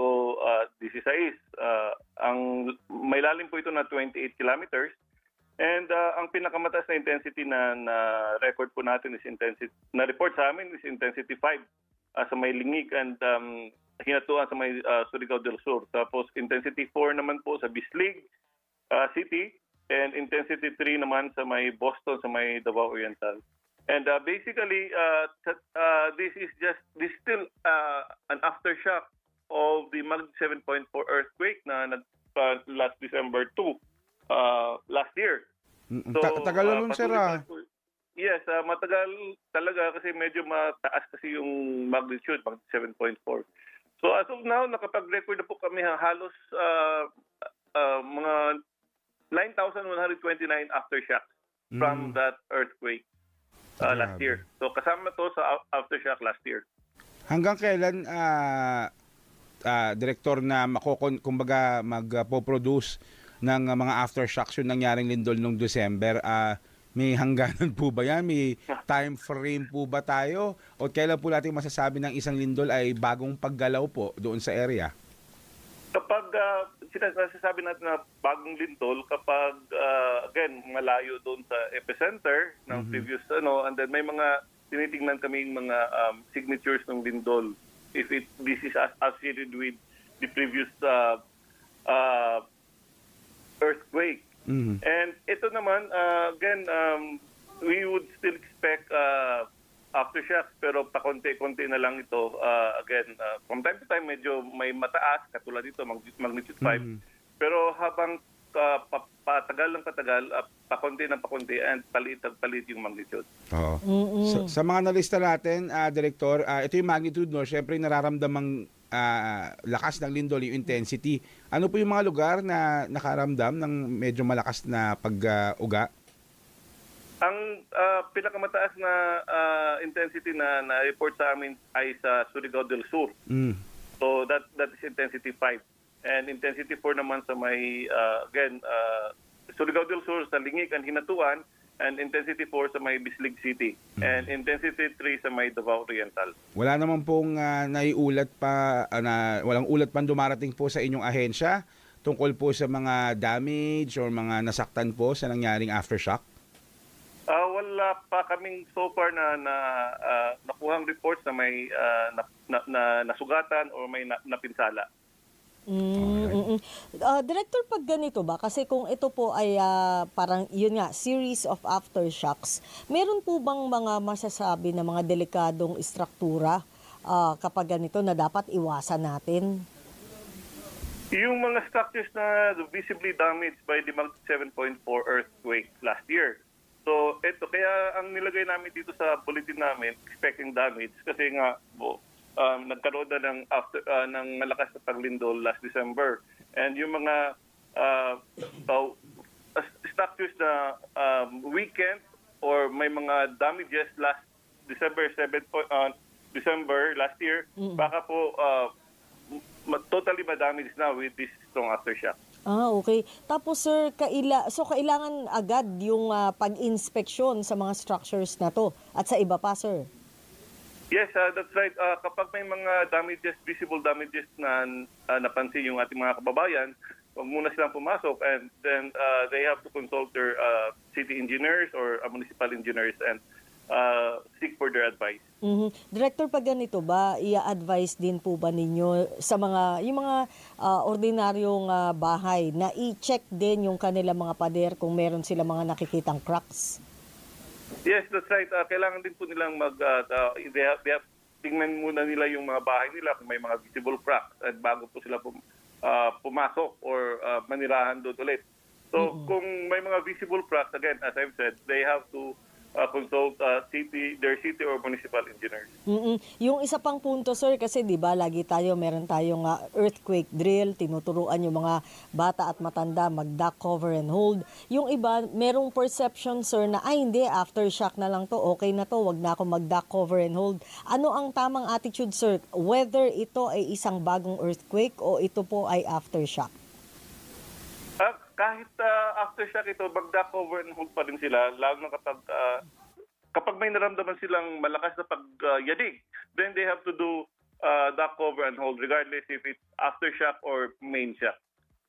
H: May lalim po ito na 28 kilometers. And ang pinakamataas na intensity na record po natin is na report sa amin is intensity 5 sa may Lingig and hinatuan sa may Surigao del Sur. Tapos intensity 4 naman po sa Bislig City and intensity 3 naman sa may Boston, sa may Davao Oriental. And basically this is still an aftershock of the magnitude 7.4 earthquake na last December 2 last year.
A: So, tagal nun, sir.
H: Yes, matagal talaga kasi medyo mataas kasi yung magnitude 7.4. So as of now, nakapag-record na po kami halos mga 9,129 aftershocks from that earthquake last year. So kasama to sa aftershock last year.
A: Hanggang kailan, Director, na kumbaga magpo-produce ng mga aftershocks yung nangyaring lindol noong December? May hangganan po ba yan? May time frame po ba tayo? O kailan po natin masasabi ng isang lindol ay bagong paggalaw po doon sa area?
H: Kapag sinasabi natin na bagong lindol, kapag again, malayo doon sa epicenter ng previous and then may mga tinitingnan kaming mga signatures ng lindol if this is associated with the previous earthquake. And ito naman, again, we would still expect aftershocks pero pakonti-konti na lang ito. Again, from time to time medyo may mataas, katulad dito, magnitude 5. Pero habang patagal ng patagal, pakonti ng pakonti and palit yung magnitude.
A: Oo. Sa mga nalista natin, Director, ito yung magnitude, no? Siyempre nararamdamang lakas ng lindol, yung intensity. Ano po yung mga lugar na nakaramdam ng medyo malakas na pag-uga?
H: Ang pinakamataas na intensity na report sa amin ay sa Surigao del Sur. So that is intensity 5. And intensity 4 naman sa may, Surigao del Sur sa Lingig and Hinatuan, and intensity 4 sa may Bislig City, and intensity 3 sa may Davao Oriental.
A: Wala naman pong naiulat pa, walang ulat pang dumarating po sa inyong ahensya tungkol po sa mga damage or mga nasaktan po sa nangyaring aftershock?
H: Wala pa kaming so far na nakuhang reports na may nasugatan or may napinsala.
C: Director, pag ganito ba, kasi kung ito po ay parang yun nga, series of aftershocks, meron po bang mga masasabi na mga delikadong istruktura kapag ganito na dapat iwasan natin?
H: Yung mga structures na visibly damaged by the magnitude 7.4 earthquake last year. So ito, kaya ang nilagay namin dito sa bulletin namin, expecting damage, kasi nga nagkaroon na ng malakas na paglindol last December. And yung mga structures na weekend or may mga damages last December 7 December last year, baka po totally ma-damage na with this strong aftershock.
C: Okay. Tapos sir, kailangan agad yung pag-inspeksyon sa mga structures na to at sa iba pa, sir.
H: Yes, that's right. Kapag may mga damages, visible damages na napansin yung ating mga kababayan, huwag muna silang pumasok, and then they have to consult their city engineers or municipal engineers and seek for their advice.
C: Director, pag ganito ba, i-advise din po ba ninyo sa yung mga ordinaryong bahay na i-check din yung kanilang mga pader kung meron sila mga nakikitang cracks?
H: Yes, that's right. Kailangan din po nilang tingnan muna nila yung mga bahay nila kung may mga visible cracks at bago po sila pumasok or manirahan doon ulit. So kung may mga visible cracks, again, as I've said, they have to consult their city or municipal engineers.
C: Yung isa pang punto, sir, kasi di ba meron tayong earthquake drill, tinuturuan yung mga bata at matanda mag-duck cover and hold. Yung iba, merong perception, sir, na hindi, aftershock na lang to, okay na to, wag na ako mag-duck cover and hold. Ano ang tamang attitude, sir? Whether ito ay isang bagong earthquake o ito po ay aftershock?
H: Kahit aftershock ito, mag-duck cover and hold pa rin sila, lalo na kapag may naramdaman silang malakas na pagyanig, then they have to do duck cover and hold regardless if it's aftershock or main shock.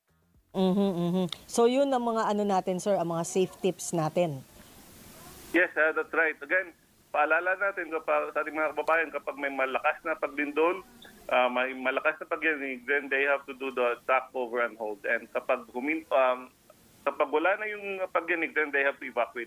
C: So yun ang mga natin, sir, ang mga safe tips natin.
H: Yes, that's right. Again, paalala natin sa ating mga kababayan, kapag may malakas na paglindol, may malakas na pagyanig, then they have to do the duck cover and hold. And kapag wala na yung pagyanig, then they have to evacuate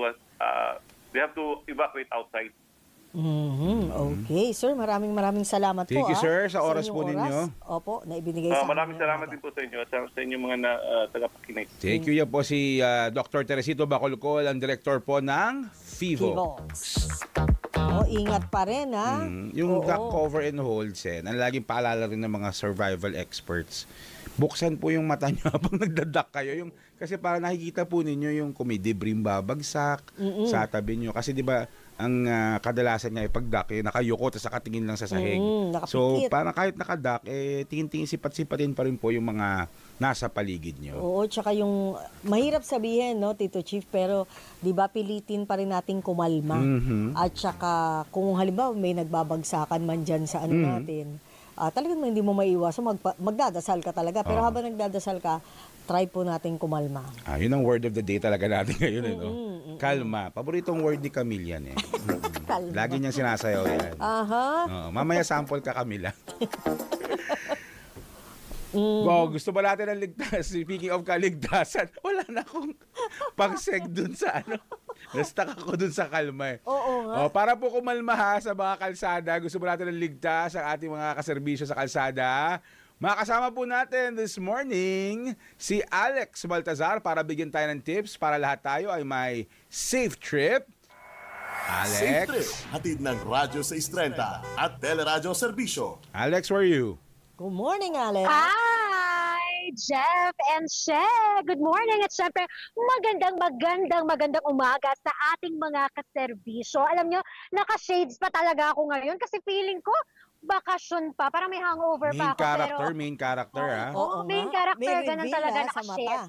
H: outside.
C: Okay, sir, maraming salamat po.
A: Thank you, sir, sa oras po ninyo.
C: Opo, na ibinigay sa
H: maraming salamat din po sa inyo, sa inyong mga tagapakinig.
A: Thank you. Yan po si Dr. Teresito Bacolcol, ang director po ng FIVOLX.
C: Ingat pa rin, ha?
A: Yung duck cover and hold, ang laging paalala rin ng mga survival experts. Buksan po yung mata nyo habang nagdadak kayo. Kasi para nakikita po ninyo yung kumidibrim babagsak sa tabi nyo. Kasi di ba ang kadalasan nga pag-duck, nakayuko tapos nakatingin lang sa sahig. So, parang kahit nakaduck, tingin-tingin sipat-sipatin pa rin po yung mga nasa paligid nyo.
C: Oo, tsaka yung mahirap sabihin, no, Tito Chief, pero di ba pilitin pa rin nating kumalma. At tsaka kung halimbawa may nagbabagsakan man dyan sa natin, talagang hindi mo maiiwasan, magdadasal ka talaga. Pero habang nagdadasal ka, try po natin kumalma.
A: Yun ang word of the day talaga natin ngayon. Kalma. Paboritong word ni Camille yan.
C: Kalma.
A: Lagi niyang sinasayaw yan. Mamaya sample ka, Camila. Gusto ba natin ng ligtas? Speaking of kaligtasan, wala na akong pang-seg dun sa Nastak ako dun sa kalma.
C: Oo nga.
A: Para po kumalma sa mga kalsada, gusto ba natin ng ligtas ang ating mga kaserbisyo sa kalsada? Makasama po natin this morning si Alex Baltazar para bigyan tayo ng tips para lahat tayo ay may safe trip. Alex.
B: Safe trip, hatid ng Radyo 630 at Teleradyo Serbisyo.
A: Alex, where are you?
C: Good morning, Alex.
K: Hi, Jeff and She. Good morning at syempre magandang umaga sa ating mga kaserbisyo. Alam nyo, naka-shades pa talaga ako ngayon kasi feeling ko bakasyon pa. Parang may hangover pa ako.
A: Main character, ha?
K: Oo, main character. Ganun talaga naka-shades.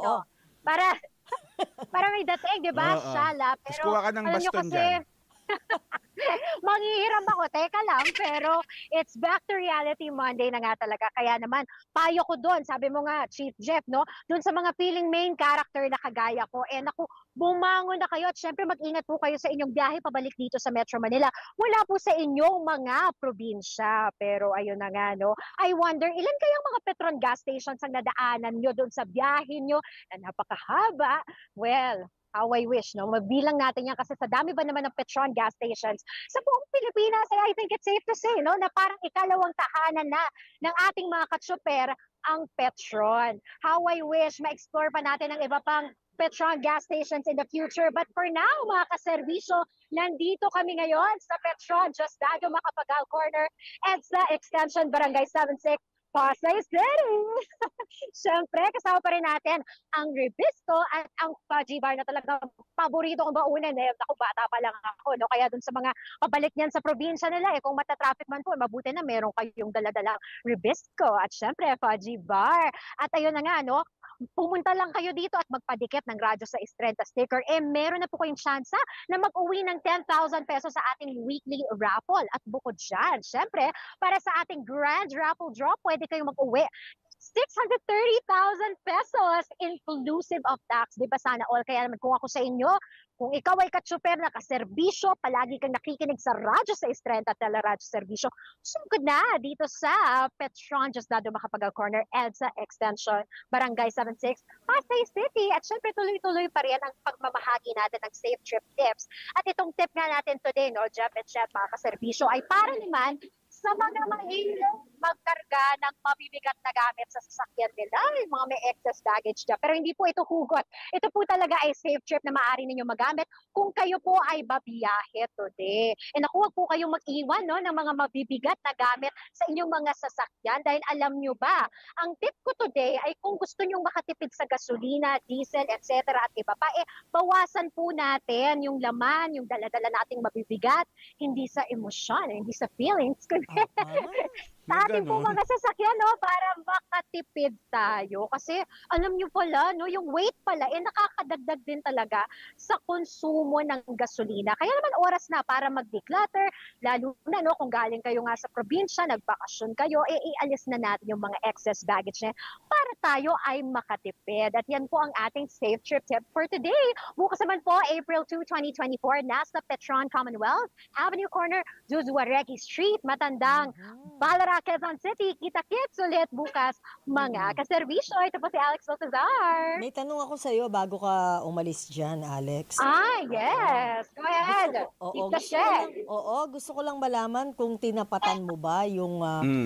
K: Para may dating, di ba? Shala.
A: Pero kuha ka ng baston dyan.
K: Manghihiram ako, teka lang, pero it's back to reality Monday na nga talaga. Kaya naman, payo ko doon, sabi mo nga, Chief Jeff, no? Doon sa mga feeling main character na kagaya ko. Naku, bumangon na kayo at syempre mag-ingat po kayo sa inyong biyahe pabalik dito sa Metro Manila. Mula po sa inyong mga probinsya. Pero ayun na nga, no? I wonder, ilan kayang mga Petron gas stations ang nadaanan nyo doon sa biyahe nyo na napakahaba? Well, how I wish, no? Mabilang natin yan kasi sa dami ba naman ng Petron gas stations sa buong Pilipinas, I think it's safe to say, no? Na parang ikalawang tahanan na ng ating mga katsuper ang Petron. How I wish ma-explore pa natin ang iba pang Petron gas stations in the future. But for now, mga kaserbisyo, nandito kami ngayon sa Petron, Just Dago, Macapagal Corner, EDSA Extension, Barangay 76, Pasay City! Siyempre, kasama pa rin natin ang Ribisco at ang Fudgy Bar na talagang paborito kong baunan. Ako, bata pa lang ako. No? Kaya dun sa mga pabalik niyan sa probinsya nila, kung matatraffic man po, mabuti na meron kayong daladalang Ribisco at siyempre, Fudgy Bar. At ayun na nga, no? Pumunta lang kayo dito at magpadikit ng Radyo sa Istrenta sticker. Meron na po kayong tsansa na mag-uwi ng 10,000 pesos sa ating weekly raffle. At bukod dyan, syempre, para sa ating grand raffle draw, pwede kayong mag-uwi 630,000 pesos inclusive of tax. Di ba sana all? Kaya naman kung ako sa inyo, kung ikaw ay katsuper na kaserbisyo, palagi kang nakikinig sa Radyo sa Istrenta at Teleradyo Serbisyo, sugod na dito sa Petron, Diosdado Macapagal Corner, EDSA Extension, Barangay 76, Pasay City. At syempre tuloy-tuloy pa rin ang pagmamahagi natin ng safe trip tips. At itong tip nga natin today, no, Jeff and Chef, mga kaserbisyo, ay para naman sa mga mahilig magkarga ng mabibigat na gamit sa sasakyan nila, yung mga may excess baggage dyan. Pero hindi po ito hugot. Ito po talaga ay safe trip na maaari ninyo magamit kung kayo po ay babiyahe today. Naku, huwag po kayong mag-iwan, no, ng mga mabibigat na gamit sa inyong mga sasakyan dahil alam nyo ba, ang tip ko today ay kung gusto nyo makatipid sa gasolina, diesel, etc. at iba pa, bawasan po natin yung laman, yung dala-dala nating mabibigat, hindi sa emosyon, hindi sa feelings, kundi sa ating po mga sasakyan, no, para makatipid tayo. Kasi alam nyo pala, no, yung weight pala, nakakadagdag din talaga sa konsumo ng gasolina. Kaya naman oras na para mag-declutter, lalo na, no, kung galing kayo nga sa probinsya, nagbakasyon kayo, ialis na natin yung mga excess baggage na para tayo ay makatipid. At yan po ang ating safe trip tip for today. Bukas naman po, April 2, 2024, nasa Petron Commonwealth Avenue Corner, Zuzuaregi Street, Matandang, Balara, Quezon City. Kita-kits ulit bukas, mga kaserbisyo. Ito po si Alex Baltazar.
C: May tanong ako sa iyo bago ka umalis dyan, Alex.
K: Yes. Go ahead.
C: Gusto ko lang malaman kung tinapatan mo ba yung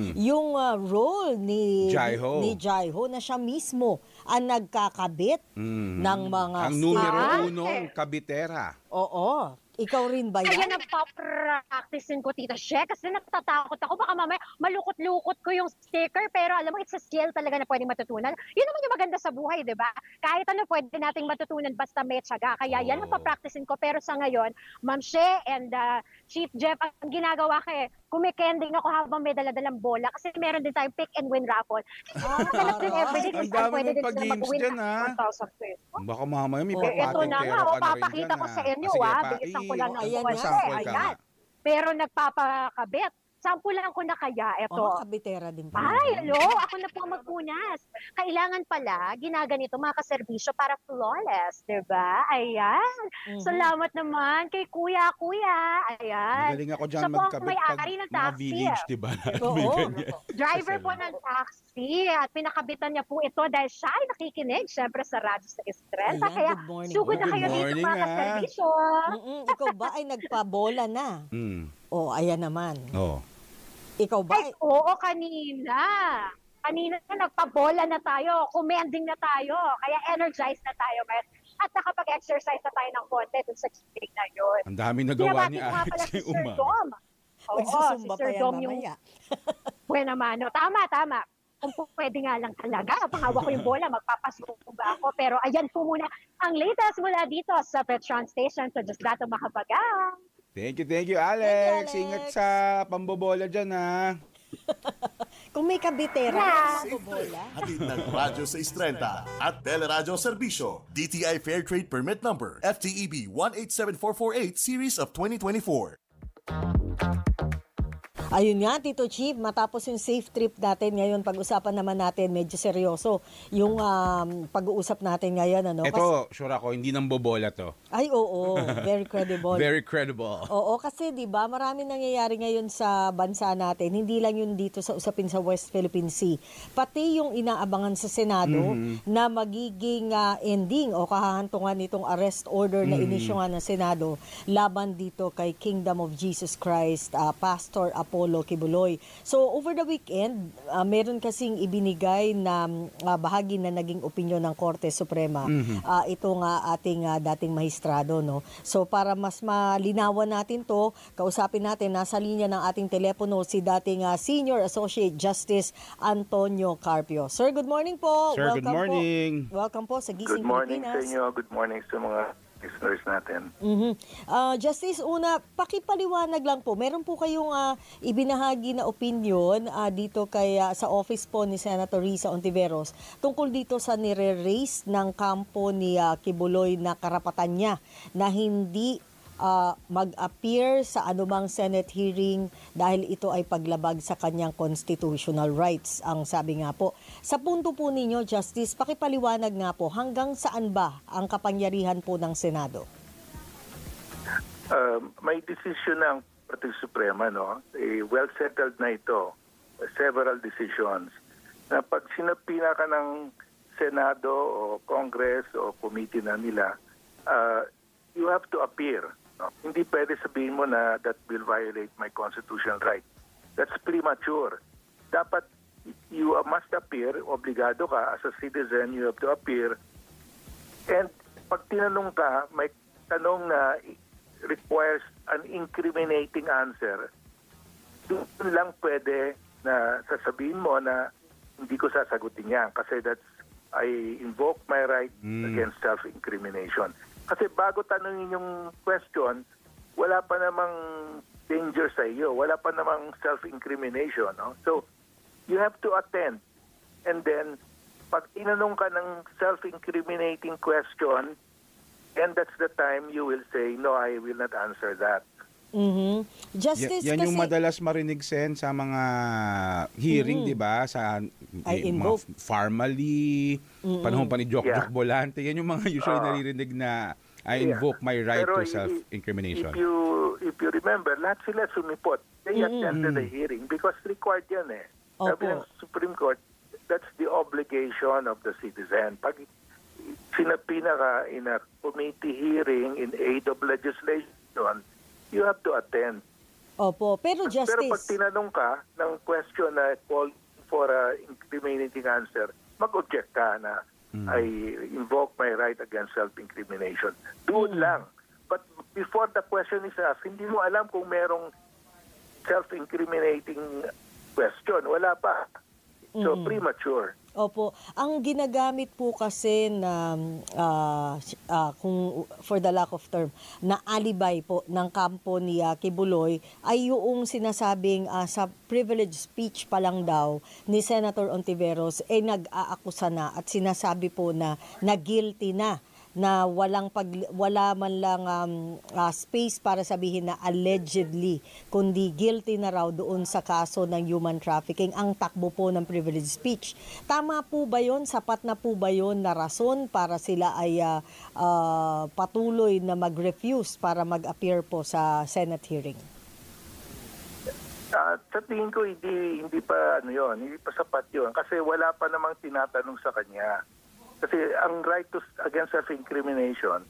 C: role ni Jaiho na siya mismo ang nagkakabit ng mga
A: ang numero unong kabitera.
C: Oo. Ikaw rin ba yan?
K: Kaya napapracticein ko, Tita She, kasi natatakot ako. Baka mamaya malukot-lukot ko yung sticker, pero alam mo, it's a skill talaga na pwedeng matutunan. Yun naman yung maganda sa buhay, di ba? Kahit ano pwede nating matutunan basta may tiyaga. Kaya yan napapracticein ko. Pero sa ngayon, Ma'am She and Chief Jeff, ang ginagawa ko kumikending ako habang may daladalang bola. Kasi meron din tayong pick and win raffle. Ganap din everyday.
A: Ang dami mong pag-games dyan, ha? Baka mamaya may papating pera ka na rin dyan,
K: papakita ko sa inyo, bilisan ko lang ng
A: ayan.
K: Pero nagpapakabit. Sample lang ko na kaya. Ito.
C: Kabitera din pa.
K: Ay, hello. Ako na po magpunas. Kailangan pala, ginaganito mga kaserbisyo para flawless. Diba? Ayan. Salamat naman kay Kuya. Ayan.
A: Magaling ako dyan magkabit pag mga village, diba?
K: Driver po ng taxi. At pinakabitan niya po ito dahil siya ay nakikinig, syempre, sa Radyo sa Istrenta. Kaya, sugod na kayo dito mga kaserbisyo.
C: Ikaw ba ay nagpabola na? Ayan naman. Ikaw ba?
K: Oo, kanina. Kanina nagpabola na tayo, commanding na tayo, kaya energized na tayo. At nakapag-exercise na tayo ng konti dun sa gig na yun.
A: Ang dami nagawa ni Alex si
K: Sir Dom. Si Sir Dom yung... Buena mano. Tama. Kung pwede nga lang talaga, pangawa ko yung bola, magpapasuba ako. Pero ayan po muna ang latest mula dito sa Petron Station sa Diosdado Macapagal.
A: Thank you, Alex. Ingat sa pambobola dyan, ha?
C: Kung may kabitera, pambobola.
B: Hatid ng Radyo sa Istrenta at Teleradyo Serbisyo. DTI Fair Trade Permit Number FTEB 187448 Series of 2024.
C: Ayun nga, Tito Chief, matapos yung safe trip natin ngayon, pag-usapan naman natin, medyo seryoso, yung pag-uusap natin ngayon.
A: Ito, sure ako, hindi nang bobola to.
C: Ay, oo, very credible.
A: Very credible.
C: Oo, kasi di ba marami nangyayari ngayon sa bansa natin, hindi lang yun dito sa usapin sa West Philippine Sea, pati yung inaabangan sa Senado na magiging ending o kahahantungan nitong arrest order na inisyo nga ng Senado laban dito kay Kingdom of Jesus Christ, Pastor Apo Antipolo Kibuloy. So over the weekend, meron kasing ibinigay na bahagi na naging opinyon ng Korte Suprema. Ito nga ating dating mahistrado, no. So para mas malinawan natin 'to, kausapin natin nasa linya ng ating telepono si dating Senior Associate Justice Antonio Carpio. Sir, good morning po.
A: Sir, good morning.
C: Welcome po sa Gising
L: Good morning
C: Pilipinas.
L: sa inyo. Good morning sa mga listeners natin.
C: Justice, una, pakipaliwanag lang po. Meron po kayong ibinahagi na opinion dito sa office po ni Senator Risa Ontiveros tungkol dito sa nire-raise ng kampo ni Kibuloy na karapatan niya na hindi mag-appear sa anumang Senate hearing dahil ito ay paglabag sa kanyang constitutional rights. Ang sabi nga po. Sa punto po ninyo, Justice, pakipaliwanag nga po hanggang saan ba ang kapangyarihan po ng Senado?
L: May decision ng Korte Suprema, no? Well settled na ito. Several decisions. Na pag sinapina ka ng Senado o Congress o committee na nila, you have to appear. No? Hindi pwede sabihin mo na that will violate my constitutional right. That's premature. Dapat you must appear, obligado ka as a citizen, you have to appear. And pag tinanong ka, may tanong na requires an incriminating answer, doon lang pwede na sasabihin mo na hindi ko sasagutin yan kasi I invoke my right against self-incrimination. Kasi bago tanungin yung question, wala pa namang danger sa iyo, wala pa namang self-incrimination. No? So, you have to attend. And then, pag tinanong ka ng self-incriminating question, and that's the time you will say, no, I will not answer that.
C: Justice,
A: yan
C: kasi
A: yung madalas marinig sa mga hearing, di ba? Sa mga formally, panahon pa ni Jok Bolante. Yan yung mga usually naririnig na I invoke my right to self-incrimination.
L: If you remember, lahat sila sumipot. They attended the hearing because required yan eh. Sabi ng Supreme Court, that's the obligation of the citizen. Pag sinapina ka in a committee hearing in aid of legislation, you have to attend.
C: Opo, pero Justice...
L: Pero pag tinanong ka ng question na call for a incriminating answer, mag-object ka na I invoke my right against self-incrimination. Doon lang. But before the question is asked, hindi mo alam kung merong self-incriminating question. Wala pa. So, premature.
C: Opo. Ang ginagamit po kasi na, kung for the lack of term, na alibay po ng kampo ni Kibuloy ay yung sinasabing sa privilege speech pa lang daw ni Senator Ontiveros nag-aakusa na at sinasabi po na guilty na wala man lang space para sabihin na allegedly, kundi guilty na raw doon sa kaso ng human trafficking ang takbo po ng privilege speech. Tama po ba yun? Sapat na po ba yun na rason para sila ay patuloy na mag-refuse para mag-appear po sa Senate hearing?
L: Sa tingin ko, hindi pa hindi pa sapat yun kasi wala pa namang tinatanong sa kanya. Kasi ang right against self-incrimination,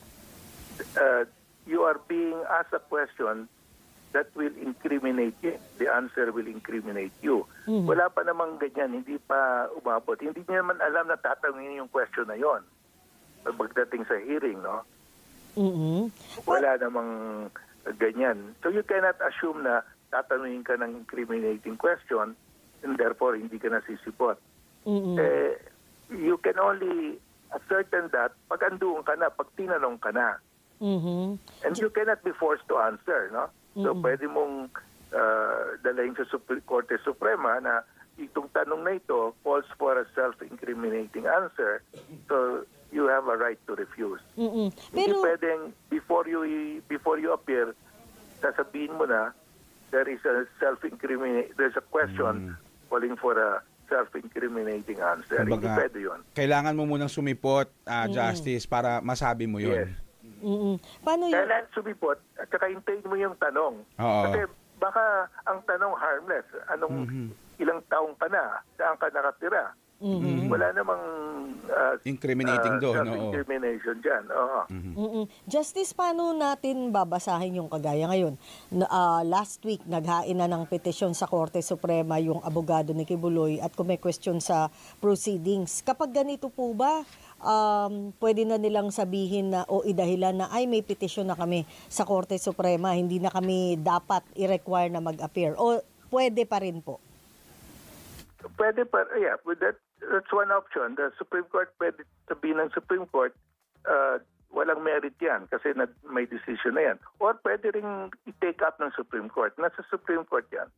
L: you are being asked a question that will incriminate you. The answer will incriminate you. Wala pa namang ganyan, hindi pa umabot. Hindi niya naman alam na tatanungin yung question na yon pagdating sa hearing, no? Wala namang ganyan. So you cannot assume na tatanungin ka ng incriminating question and therefore hindi ka nasisipot. You can only ascertain that pag andoon ka na, pag tinanong ka na. And you cannot be forced to answer, no? So pwede mong dalahin sa Korte Suprema na itong tanong na ito calls for a self-incriminating answer. So you have a right to refuse. Hindi pwedeng before you appear, sasabihin mo na there's a question calling for a self-incriminating answer. Hindi pwede yun.
A: Kailangan mo munang sumipot, Justice, para masabi mo yun.
L: Yes.
C: Paano yun?
L: Kailangan sumipot at saka hintayin mo yung tanong.
A: Oo.
L: Kasi baka ang tanong harmless. Ilang taong ka na? Saan ka nakatira? Wala namang
A: incriminating doon.
L: Incrimination dyan. Oo.
C: Justice, paano natin babasahin yung kagaya ngayon? Last week, naghain na ng petisyon sa Korte Suprema yung abogado ni Kibuloy at question sa proceedings. Kapag ganito po ba, pwede na nilang sabihin na o idahilan na ay may petisyon na kami sa Korte Suprema, hindi na kami dapat i-require na mag-appear? O pwede pa rin po?
L: Pwede pa, yeah, that's one option. The Supreme Court, pwede sabihin ng Supreme Court, walang merit yan kasi may decision na yan. Or pwede rin i-take up ng Supreme Court. Nasa Supreme Court yan.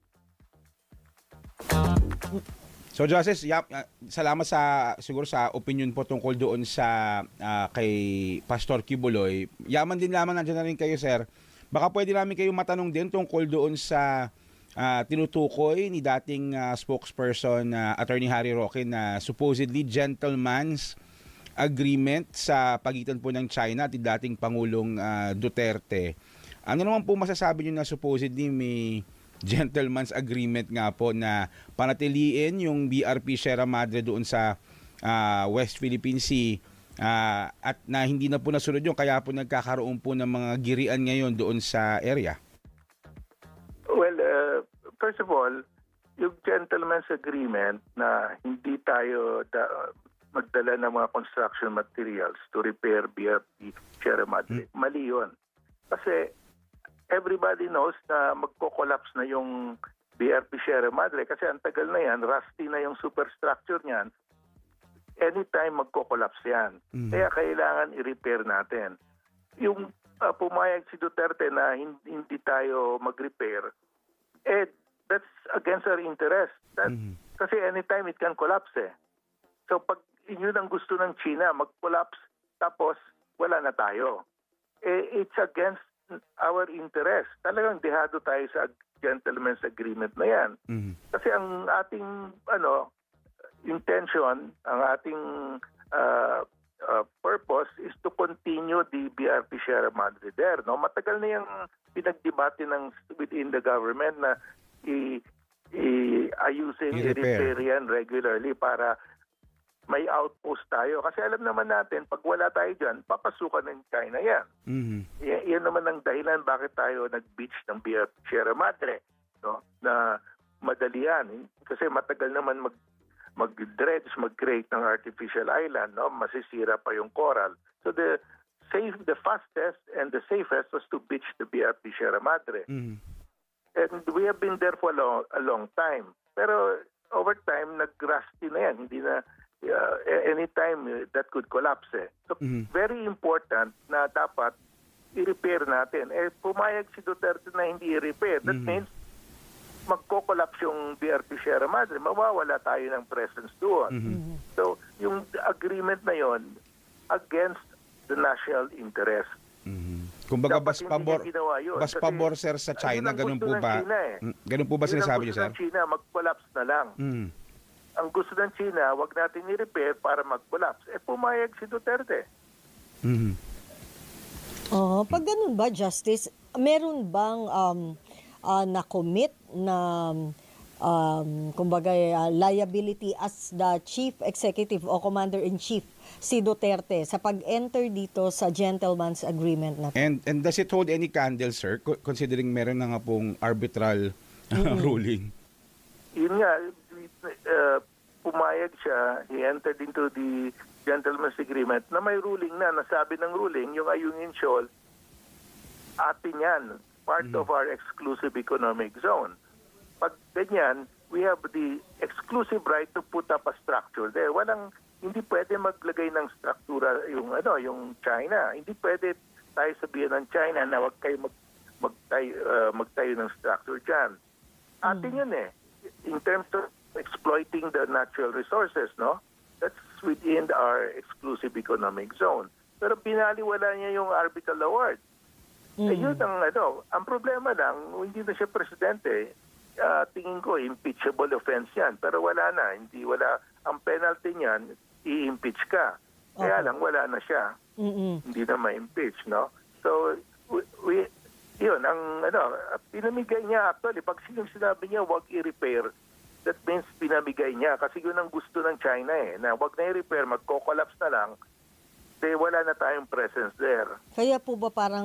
A: So Justice, salamat siguro sa opinion po tungkol doon sa kay Pastor Kibuloy. Yaman din lamang nandiyan na rin kayo, sir. Baka pwede namin kayo matanong din tungkol doon sa tinutukoy ni dating spokesperson Attorney Harry Roque na supposedly gentleman's agreement sa pagitan po ng China at dating Pangulong Duterte. Ano naman po masasabi niyo na supposedly may gentleman's agreement nga po na panatiliin yung BRP Sierra Madre doon sa West Philippine Sea at na hindi na po nasunod yun kaya po nagkakaroon po ng mga girian ngayon doon sa area?
L: Well, first of all, yung gentleman's agreement na hindi tayo magdala ng mga construction materials to repair BRP Sierra Madre. Mali yun. Kasi everybody knows na magko-collapse na yung BRP Sierra Madre kasi ang tagal na yan, rusty na yung superstructure niyan. Anytime magko-collapse yan. Kaya kailangan i-repair natin. Yung pumayag si Duterte na hindi tayo mag-repair, that's against our interest. Kasi anytime it can collapse eh. So pag yun ang gusto ng China, mag-collapse tapos wala na tayo. It's against our interest. Talagang dehado tayo sa gentleman's agreement na yan. Kasi ang ating intention, ang ating purpose is to continue the BRP Sierra Madre there. No? Matagal na yung pinagdebate within the government na ayusin, i-repair yan regularly para may outpost tayo. Kasi alam naman natin, pag wala tayo dyan, papasukan ng China yan. Yan naman ang dahilan bakit tayo nag-beach ng BRP Sierra Madre. No? Na madali yan. Kasi matagal naman mag-dredge, mag-create ng artificial island. No? Masisira pa yung coral. So the fastest and the safest was to beach the BRP Sierra Madre. And we have been there for a long time. Pero over time, nag-rusty na yan. Hindi na anytime that could collapse. So very important na dapat i-repair natin. Pumayag si Duterte na hindi i-repair. That means magko-collapse yung BRP Sierra Madre. Mawawala tayo ng presence doon. So yung agreement na yon against the national interest.
A: Kumbaga bas pabor sir sa China, ganun po ba? Ganun po ba sinasabi niyo, sir?
L: China mag-collapse na lang. Ang gusto ng China, wag natin i-repair para mag-collapse. Pumayag si Duterte.
C: Pag ganun ba, Justice, meron bang na-commit na kumbaga liability as the Chief Executive o Commander-in-Chief si Duterte sa pag-enter dito sa gentleman's agreement na to?
A: And does it hold any candle, sir, considering meron na nga pong arbitral ruling?
L: Yun nga, pumayag siya, he entered into the gentleman's agreement na may ruling na, nasabi ng ruling, yung Ayungin Shoal, atin yan, part of our exclusive economic zone. Pag ganyan, we have the exclusive right to put up a structure there. Hindi pwede maglagay ng struktura yung China. Hindi pwede tayo sabihin ng China na wag kayo magtayo ng structure dyan. Atin yun eh. In terms of exploiting the natural resources, no? That's within our exclusive economic zone. Pero binaliwala niya yung arbitral award. Yun ang problema lang, hindi na siya presidente. Tingin ko, impeachable offense yan. Pero wala na. Ang penalty niyan, i-impeach ka. Kaya lang, wala na siya. Hindi na ma-impeach, no? So, yun, pinamigay niya actually, pag sinabi niya, wag i-repair that means pinamigay niya. Kasi yun ang gusto ng China na wag na i-repair, magko-collapse na lang, wala na tayong presence there.
C: Kaya po ba parang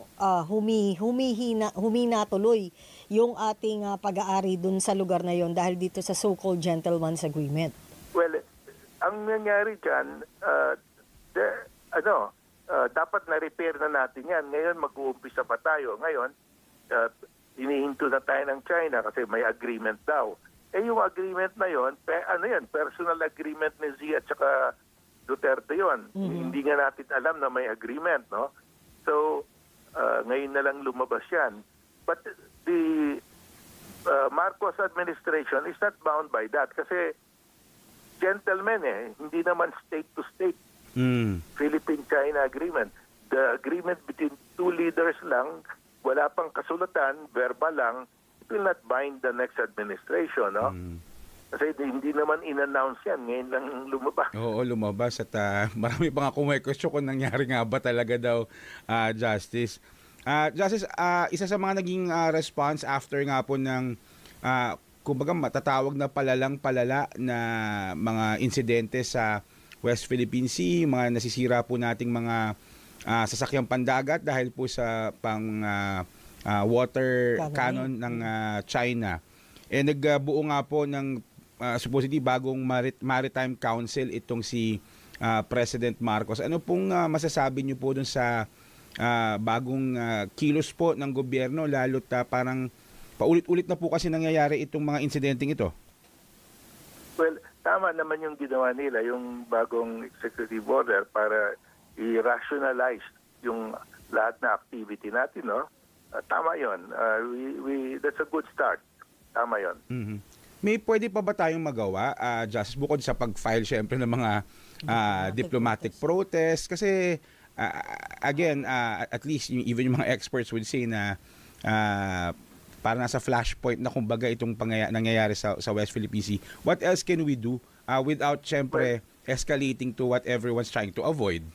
C: humina tuloy yung ating pag-aari dun sa lugar na yon dahil dito sa so-called gentleman's agreement?
L: Well, ang nangyari dyan, dapat na-repair na natin yan. Ngayon, mag-uumpisa pa tayo. Ngayon, hinihinto na tayo ng China kasi may agreement daw. Yung agreement na yon, personal agreement ni Xi at saka Duterte yon. Hindi nga natin alam na may agreement, no? So, ngayon na lang lumabas yan. But the Marcos administration is not bound by that kasi gentlemen hindi naman state to state. Philippine-China agreement. The agreement between two leaders lang, wala pang kasulatan, verbal lang, it will not bind the next administration, no? Kasi hindi naman in-announce yan. Ngayon lang lumabas.
A: Oo, lumabas. At marami pa nga kumay-question kung nangyari nga ba talaga daw, Justice. Justice, isa sa mga naging response after nga po ng, kumbaga matatawag na palala na mga insidente sa West Philippine Sea, mga nasisira po nating mga sasakyang pandagat dahil po sa water cannon ng China. Nagbuo nga po ng supposedly bagong Maritime Council itong si President Marcos. Ano pong masasabi niyo po dun sa bagong kilos po ng gobyerno lalo't parang paulit-ulit na po kasi nangyayari itong mga insidenteng ito?
L: Well, tama naman yung ginawa nila, yung bagong executive order para i-rationalize yung lahat na activity natin, no? Tama yun. That's a good start. Tama yun.
A: May pwede pa ba tayong magawa, Justice, bukod sa pag-file syempre ng mga diplomatic protest? Kasi, again, at least even yung mga experts would say na para nasa flashpoint na kumbaga itong nangyayari sa West Philippine Sea. What else can we do without syempre escalating to what everyone's trying to avoid?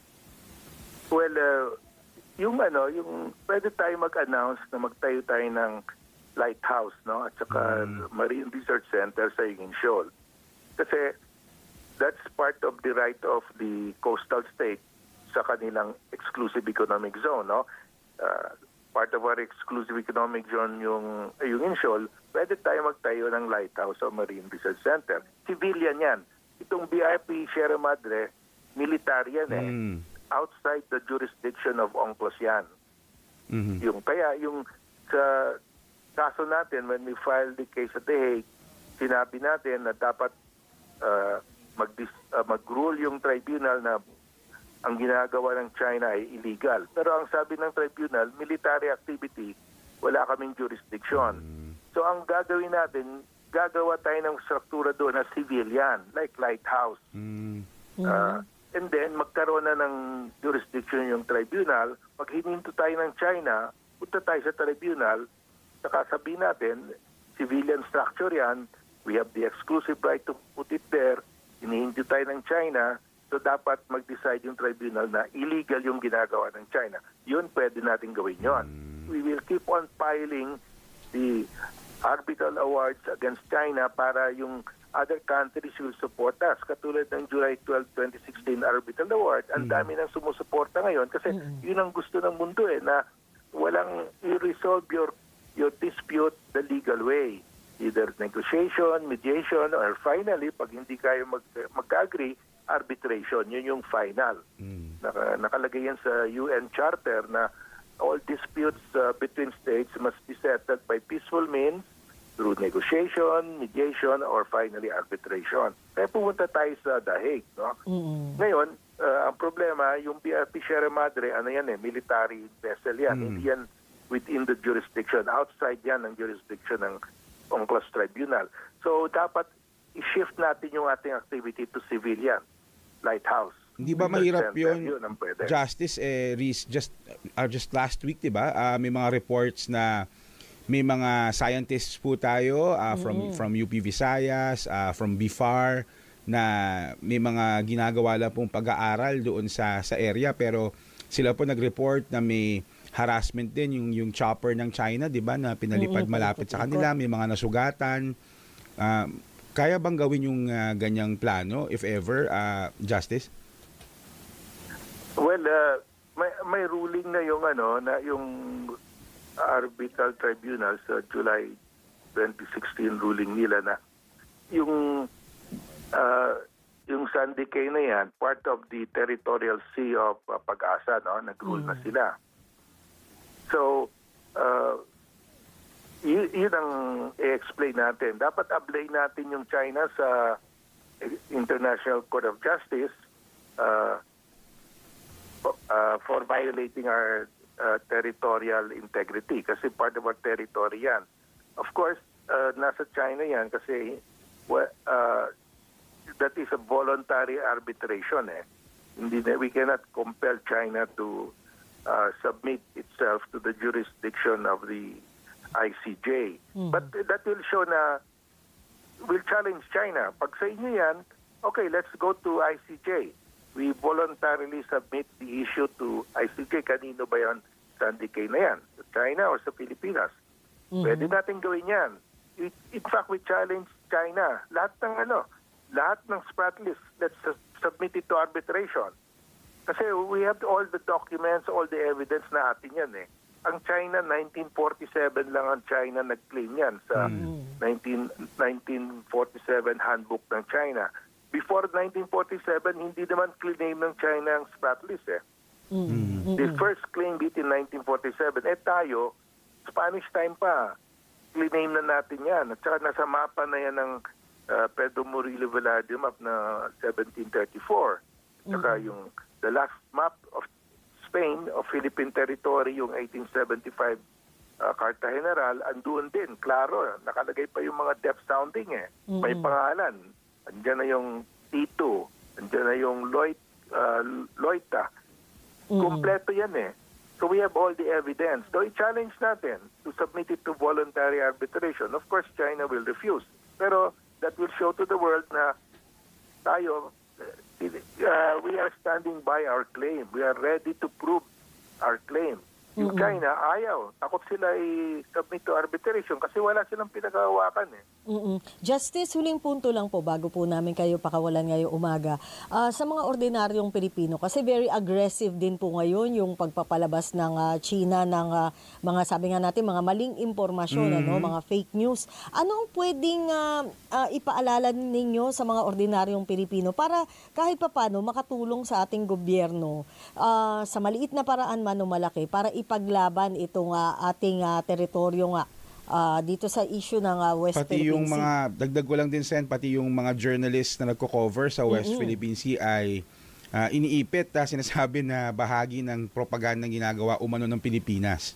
L: Well, yung pwede tayo mag-announce na magtayo tayo ng lighthouse, no? At saka Marine Research Center sa Ingin Shoal. Kasi that's part of the right of the coastal state sa kanilang exclusive economic zone, no? Part of our exclusive economic zone yung Ingin Shoal, pwede tayo magtayo ng lighthouse o Marine Research Center. Civilian yan. Itong BIP Sierra Madre, military yan outside the jurisdiction of UNCLOS yan. Yung sa kaso natin, when we filed the case at The Hague, sinabi natin na dapat mag-rule yung tribunal na ang ginagawa ng China ay illegal. Pero ang sabi ng tribunal, military activity, wala kaming jurisdiction. So ang gagawin natin, gagawa tayo ng struktura doon na civilian, like lighthouse. And then, magkaroon na ng jurisdiction yung tribunal. Pag hininto tayo ng China, punta tayo sa tribunal, saka sabihin natin, civilian structure yan, we have the exclusive right to put it there, hinihinto tayo ng China, so dapat mag-decide yung tribunal na illegal yung ginagawa ng China. Yun, pwede natin gawin yon. We will keep on piling the arbitral awards against China para yung other countries will support us. Katulad ng July 12, 2016 arbitral award, ang dami nang sumusuporta ngayon kasi yun ang gusto ng mundo na walang i-resolve your dispute the legal way. Either negotiation, mediation, or finally, pag hindi kayo mag-agree, arbitration. Yun yung final. Nakalagay yan sa UN Charter na all disputes between states must be settled by peaceful means through negotiation, mediation, or finally arbitration. Kaya pumunta tayo sa The Hague. No? Ngayon, ang problema, yung BRP Sierra Madre, military vessel yan. Hindi yan within the jurisdiction. Outside yan ang jurisdiction ng UNCLOS Tribunal. So, dapat i-shift natin yung ating activity to civilian, lighthouse.
A: Hindi ba mahirap yun, Justice? Just last week, diba? May mga reports na may mga scientists po tayo from UP Visayas, from BIFAR, na may mga ginagawa lang pong pag-aaral doon sa area, pero sila po nag-report na may harassment din yung chopper ng China, 'di ba, na pinalipad malapit sa kanila, may mga nasugatan. Kaya bang gawin yung ganyang plano, if ever, Justice?
L: Well, may ruling na yung na yung Arbitral Tribunal sa July 2016 ruling nila na yung Sandy Cay na yan, part of the territorial sea of Pag-asa, no? Nag-rule na sila. So, yun ang i-explain natin. Dapat apply natin yung China sa International Court of Justice for violating our territorial integrity kasi part of our territory yan. Of course, nasa China yan kasi that is a voluntary arbitration. We cannot compel China to submit itself to the jurisdiction of the ICJ. But that will show na will challenge China. Pag sa inyo yan, okay, let's go to ICJ. We voluntarily submit the issue to ICJ. Kanino ba yan? Sandy Cay na yan? Sa China or sa Pilipinas? Pwede natin gawin yan. In fact, we challenge China. Lahat ng sprat list, let's submit it to arbitration. Kasi we have all the documents, all the evidence na atin yan Ang China, 1947 lang ang China nag-claim yan sa 1947 handbook ng China. Before 1947, hindi naman claim ng China ang sprat list They first claimed it in 1947. Tayo, Spanish time pa, claim na natin yan. At saka nasa mapa na yan ng Pedro Murillo Velarde map na 1734. At saka yung the last map of Spain of Philippine territory, yung 1875 Carta General, andoon din, klaro, nakalagay pa yung mga depth sounding May pangalan. Andiyan na yung Tito, andiyan na yung Loita. Kompleto yan So we have all the evidence. So i-challenge natin to submit it to voluntary arbitration. Of course, China will refuse. Pero that will show to the world na tayo, we are standing by our claim. We are ready to prove our claim. Yung China, ayaw. Takot sila i-submit to arbitration kasi wala silang pinagawakan
C: Justice, huling punto lang po bago po namin kayo pakawalan ngayong umaga. Sa mga ordinaryong Pilipino, kasi very aggressive din po ngayon yung pagpapalabas ng China ng mga, sabi nga natin, mga maling impormasyon, mga fake news. Anong pwedeng ipaalala ninyo sa mga ordinaryong Pilipino para kahit papano makatulong sa ating gobyerno sa maliit na paraan man o malaki para ipaglaban itong ating teritoryo dito sa issue ng West
A: Philippine Sea. Pati yung
C: mga,
A: dagdag ko lang din Sen, pati yung mga journalists na nagko-cover sa West Philippine Sea ay iniipit, sinasabi na bahagi ng propaganda ginagawa umano ng Pilipinas.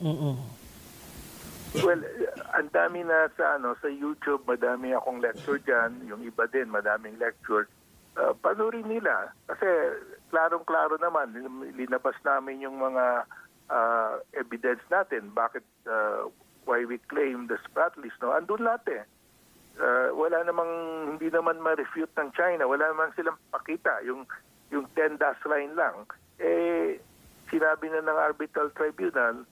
L: Well, ang dami na sa YouTube, madami akong lecture dyan, yung iba din, madaming lecture. Panurin nila kasi klarong-klaro naman, linabas namin yung mga evidence natin, bakit why we claim the sprat list, andun lahat wala namang, hindi naman ma-refute ng China, wala naman silang pakita, yung 10 dash line lang, sinabi na ng Arbitral Tribunal,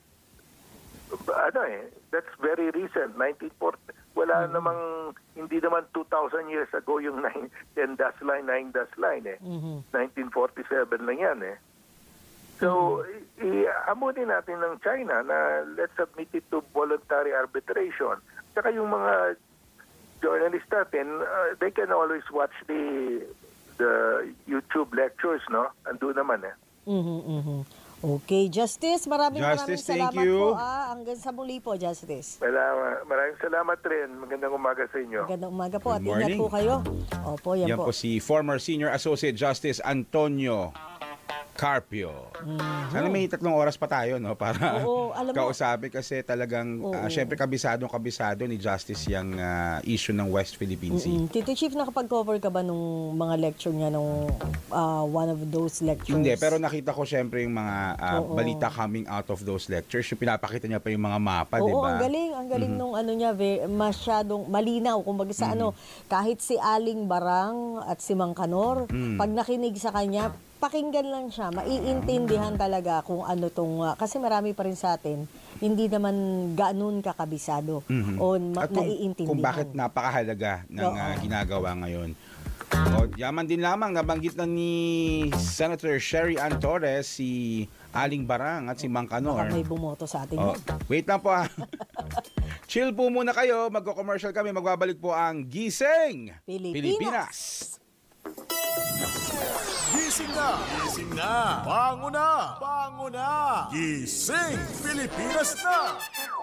L: that's very recent, 1940, wala namang, hindi naman 2,000 years ago yung 10 dash line, 9 dash line 1947 lang yan So, amunin natin ng China na let's submit it to voluntary arbitration. Saka yung mga journalists natin, they can always watch the YouTube lectures, Ando naman
C: Okay, Justice, maraming salamat
A: you.
C: po. Hanggang sa muli po, Justice.
L: Maraming salamat rin. Magandang umaga sa inyo.
C: Magandang umaga po at
A: Good
C: ingat
A: morning.
C: po kayo. Opo, yan po.
A: Po si former Senior Associate Justice Antonio Carpio. Sana may 3 oras pa tayo para kausapin kasi talagang syempre kabisado ni Justice yung issue ng West Philippine Sea.
C: Tito Chief, nakapag-cover ka ba nung mga lecture niya nung one of those lectures?
A: Hindi, pero nakita ko syempre yung mga balita coming out of those lectures. Yung pinapakita niya pa yung mga mapa, di ba?
C: Oo, ang galing nung niya, masyadong malinaw. Kumbaga sa kahit si Aling Barang at si Mang Kanor, pag nakinig sa kanya, pakinggan lang siya, maiintindihan talaga kung ano tong, kasi marami pa rin sa atin, hindi naman ganun kakabisado o naiintindihan.
A: Kung bakit napakahalaga ng ginagawa ngayon. O, yaman din lamang, nabanggit na ni Senator Sherry Ann Torres, si Aling Barang at si Mang Kanor.
C: Baka may bumoto sa atin.
A: Wait lang po ha. Chill po muna kayo, magko-commercial kami, magbabalik po ang Gising Pilipinas.
B: Gising na! Gising na! Bango na! Bango na! Gising Pilipinas na!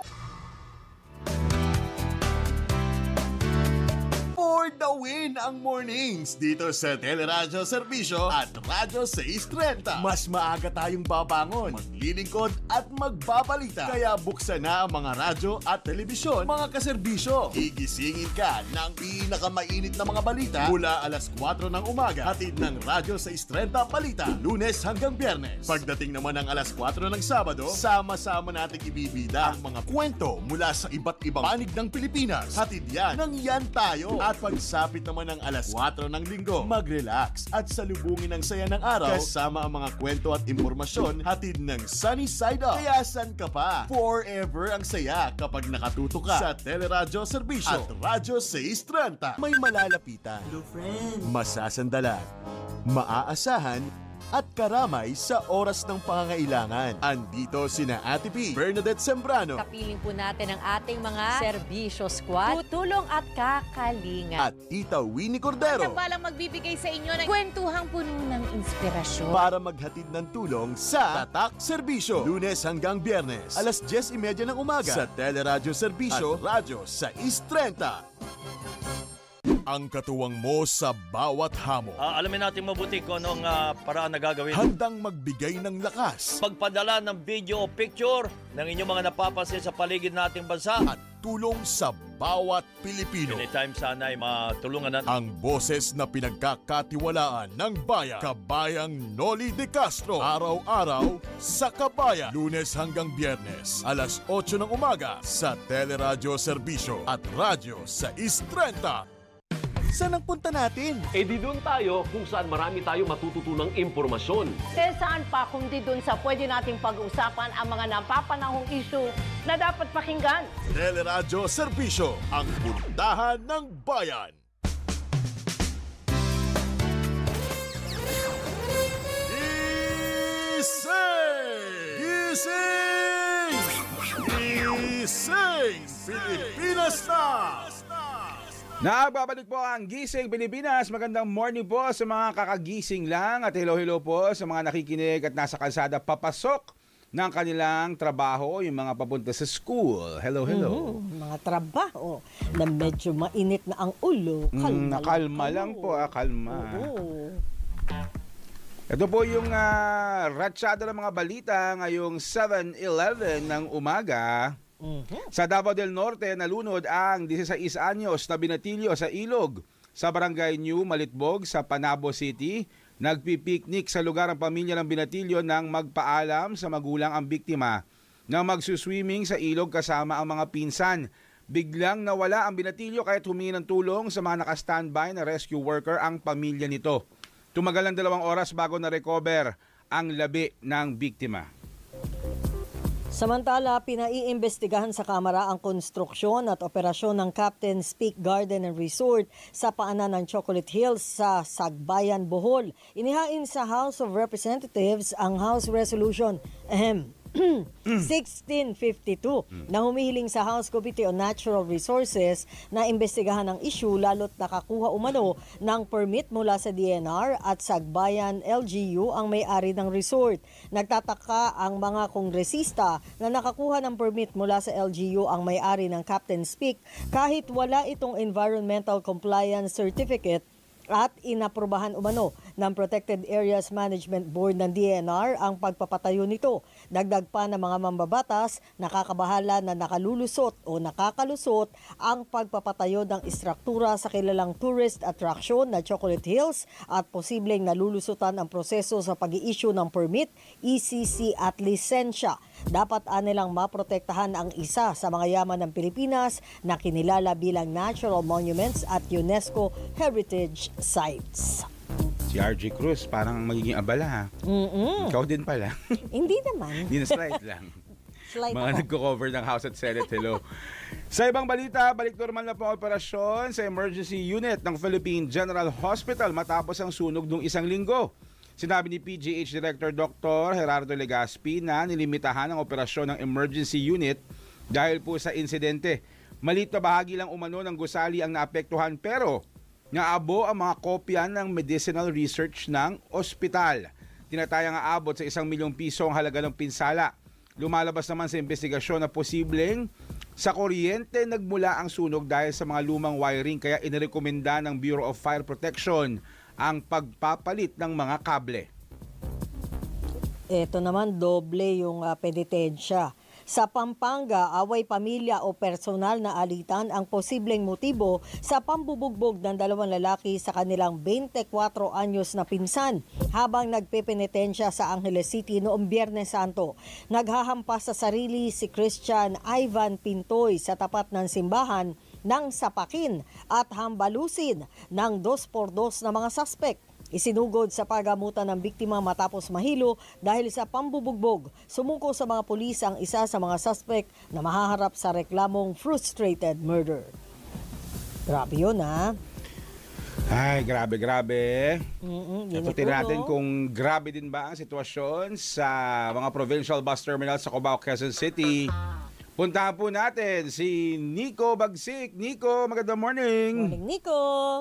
B: For the win ang mornings dito sa Teleradyo Serbisyo at Radyo 630. Mas maaga tayong babangon, maglilingkod at magbabalita. Kaya buksan na ang mga radyo at telebisyon, mga kaserbisyo. Gigisingin ka ng pinakamainit na mga balita mula alas 4 ng umaga. Hatid ng Radyo 630 Balita, Lunes hanggang Biyernes. Pagdating naman ng alas 4 ng Sabado, sama-sama nating ibibida ang mga kwento mula sa iba't ibang panig ng Pilipinas. Hatid yan ng Yan Tayo. At pagsapit naman ng alas 4 ng Linggo, mag-relax at salubungin ang saya ng araw kasama ang mga kwento at impormasyon hatid ng Sunny Side Up. Kaya san ka pa? Forever ang saya kapag nakatuto ka sa Teleradyo Serbisyo at Radyo 630. May malalapitan, masasandalan, maaasahan, at karamay sa oras ng pangangailangan. Andito sina Ate P, Bernadette Sembrano,
J: Kapiling po natin ang ating mga serbisyo squad, tutulong at kakalingan.
B: at Tita Winnie Cordero
J: Balang magbibigay sa inyo ng kwentuhang puno ng inspirasyon.
B: para maghatid ng tulong sa Tatak Serbisyo. Lunes hanggang Biyernes, alas 10:30 ng umaga sa Teleradyo Serbisyo at Radyo 630. Ang katuwang mo sa bawat hamon.
I: Alamin natin mabuti kung anong paraan na gagawin.
B: Handang magbigay ng lakas
I: Pagpadala ng video o picture ng inyong mga napapansin sa paligid nating bansa.
B: at tulong sa bawat Pilipino.
I: Anytime sana ay matulungan natin.
B: Ang boses na pinagkakatiwalaan ng bayan. Kabayang Noli De Castro. Araw-araw sa Kabayan. Lunes hanggang Biyernes, alas 8 ng umaga sa Teleradyo Serbisyo at Radyo 630. Saan ang punta natin?
M: Di doon tayo kung saan marami tayo matututunang impormasyon.
N: Saan pa kundi doon sa pwede nating pag-usapan ang mga napapanahong issue na dapat pakinggan.
B: Teleradyo Serbisyo, ang puntahan ng bayan. Gising! Gising! Gising! Pilipinas na!
A: Nagbabalik po ang Gising Pilipinas. Magandang morning po sa mga kakagising lang at hello po sa mga nakikinig at nasa kalsada papasok ng kanilang trabaho, yung mga papunta sa school. Hello.
C: Mga trabaho na medyo mainit na ang ulo.
A: Kalma lang po, kalma. Ito po yung ratsyado ng mga balita ngayong 7:11 ng umaga. Sa Davao del Norte, nalunod ang 16 anyos na binatilyo sa ilog sa barangay New Malitbog sa Panabo City. Nagpipiknik sa lugar ang pamilya ng binatilyo nang magpaalam sa magulang ang biktima na magsuswimming sa ilog kasama ang mga pinsan. Biglang nawala ang binatilyo kahit humingi ng tulong sa mga naka-standby na rescue worker ang pamilya nito. Tumagal ng 2 oras bago na-recover ang labi ng biktima.
C: Samantala, pinaiimbestigahan sa Kamara ang konstruksyon at operasyon ng Captain's Peak Garden and Resort sa paanan ng Chocolate Hills sa Sagbayan, Bohol. Inihain sa House of Representatives ang House Resolution 1652 na humihiling sa House Committee on Natural Resources na imbestigahan ang issue lalo't nakakuha umano ng permit mula sa DNR at Sagbayan LGU ang may-ari ng resort. Nagtataka ang mga kongresista na nakakuha ng permit mula sa LGU ang may-ari ng Captain's Peak kahit wala itong Environmental Compliance Certificate at inaprubahan umano ng Protected Areas Management Board ng DNR ang pagpapatayo nito. Dagdag pa ng mga mambabatas, nakakabahala na nakalulusot o nakakalusot ang pagpapatayo ng istruktura sa kilalang tourist attraction na Chocolate Hills at posibleng nalulusutan ang proseso sa pag-i-issue ng permit, ECC at lisensya. Dapat anilang maprotektahan ang isa sa mga yaman ng Pilipinas na kinilala bilang Natural Monuments at UNESCO Heritage Sites.
A: Si RJ Cruz, parang magiging abala ha. Ikaw din pala.
C: Hindi naman.
A: Hindi na slide lang.
C: Slide
A: Mga
C: ako.
A: nagko-cover ng House at Senate, hello. Sa ibang balita, balik normal na po ang operasyon sa emergency unit ng Philippine General Hospital matapos ang sunog noong isang linggo. Sinabi ni PGH Director Dr. Gerardo Legaspi na nilimitahan ang operasyon ng emergency unit dahil po sa insidente. Maliit na bahagi lang umano ng gusali ang naapektuhan pero naabo ang mga kopya ng medicinal research ng ospital. Tinatayang aabot sa 1 milyong piso ang halaga ng pinsala. Lumalabas naman sa investigasyon na posibleng sa kuryente nagmula ang sunog dahil sa mga lumang wiring kaya inirekomenda ng Bureau of Fire Protection ang pagpapalit ng mga kable.
C: Ito naman, doble yung penitensya. Sa Pampanga, away pamilya o personal na alitan ang posibleng motibo sa pambubugbog ng 2 lalaki sa kanilang 24 anyos na pinsan habang nagpepenitensya sa Angeles City noong Biyernes Santo. Naghahampas sa sarili si Christian Ivan Pintoy sa tapat ng simbahan ng sapakin at hambalusin ng 2x2 na mga suspect. Isinugod sa pagamutan ng biktima matapos mahilo dahil sa pambubugbog. Sumuko sa mga pulis ang isa sa mga suspect na mahaharap sa reklamong frustrated murder. Grabe yun ha.
A: Ay, grabe. Ikutin natin
C: no?
A: kung grabe din ba ang sitwasyon sa mga provincial bus terminal sa Cubao, Quezon City. Puntahan po natin si Nico Bagsik. Nico, magandang morning.
C: Morning, Nico.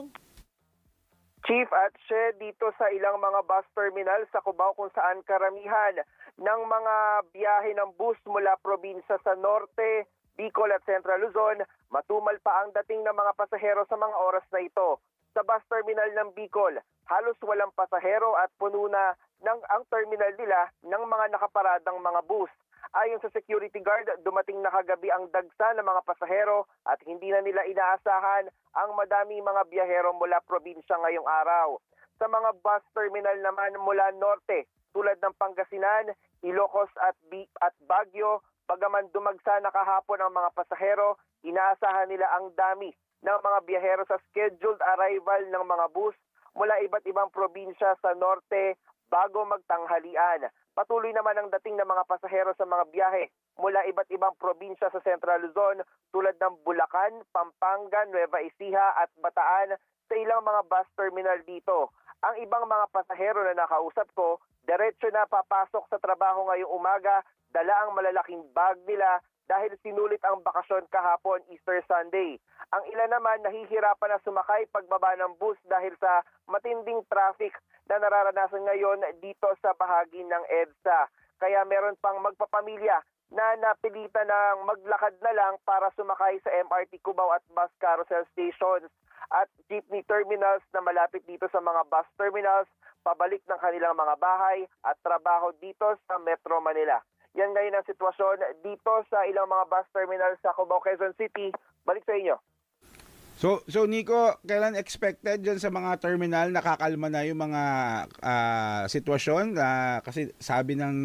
O: Chief at Shed, dito sa ilang mga bus terminal sa Cubao kung saan karamihan ng mga biyahe ng bus mula probinsya sa Norte, Bicol at Central Luzon, matumal pa ang dating ng mga pasahero sa mga oras na ito. Sa bus terminal ng Bicol, halos walang pasahero at puno na ang terminal nila ng mga nakaparadang mga bus. Ayon sa security guard, dumating na kagabi ang dagsa ng mga pasahero at hindi na nila inaasahan ang madaming mga biyahero mula probinsya ngayong araw. Sa mga bus terminal naman mula norte, tulad ng Pangasinan, Ilocos at Baguio, bagaman dumagsa na kahapon ang mga pasahero, inaasahan nila ang dami ng mga biyahero sa scheduled arrival ng mga bus mula iba't ibang probinsya sa norte bago magtanghalian. Patuloy naman ang dating ng mga pasahero sa mga biyahe mula iba't ibang probinsya sa Central Luzon tulad ng Bulacan, Pampanga, Nueva Ecija at Bataan sa ilang mga bus terminal dito. Ang ibang mga pasahero na nakausap ko, diretso na papasok sa trabaho ngayong umaga, dala ang malalaking bag nila dahil sinulit ang bakasyon kahapon Easter Sunday. Ang ilan naman nahihirapan na sumakay pagbaba ng bus dahil sa matinding traffic na nararanasan ngayon dito sa bahagi ng EDSA. Kaya meron pang magpapamilya na napilitan ng maglakad na lang para sumakay sa MRT Cubao at bus carousel stations at jeepney terminals na malapit dito sa mga bus terminals, pabalik ng kanilang mga bahay at trabaho dito sa Metro Manila. Yan ngayon ang sitwasyon dito sa ilang mga bus terminal sa Cubao, Quezon City. Balik sa inyo.
A: So Nico, kailan expected dyan sa mga terminal nakakalma na yung mga sitwasyon? Kasi sabi ng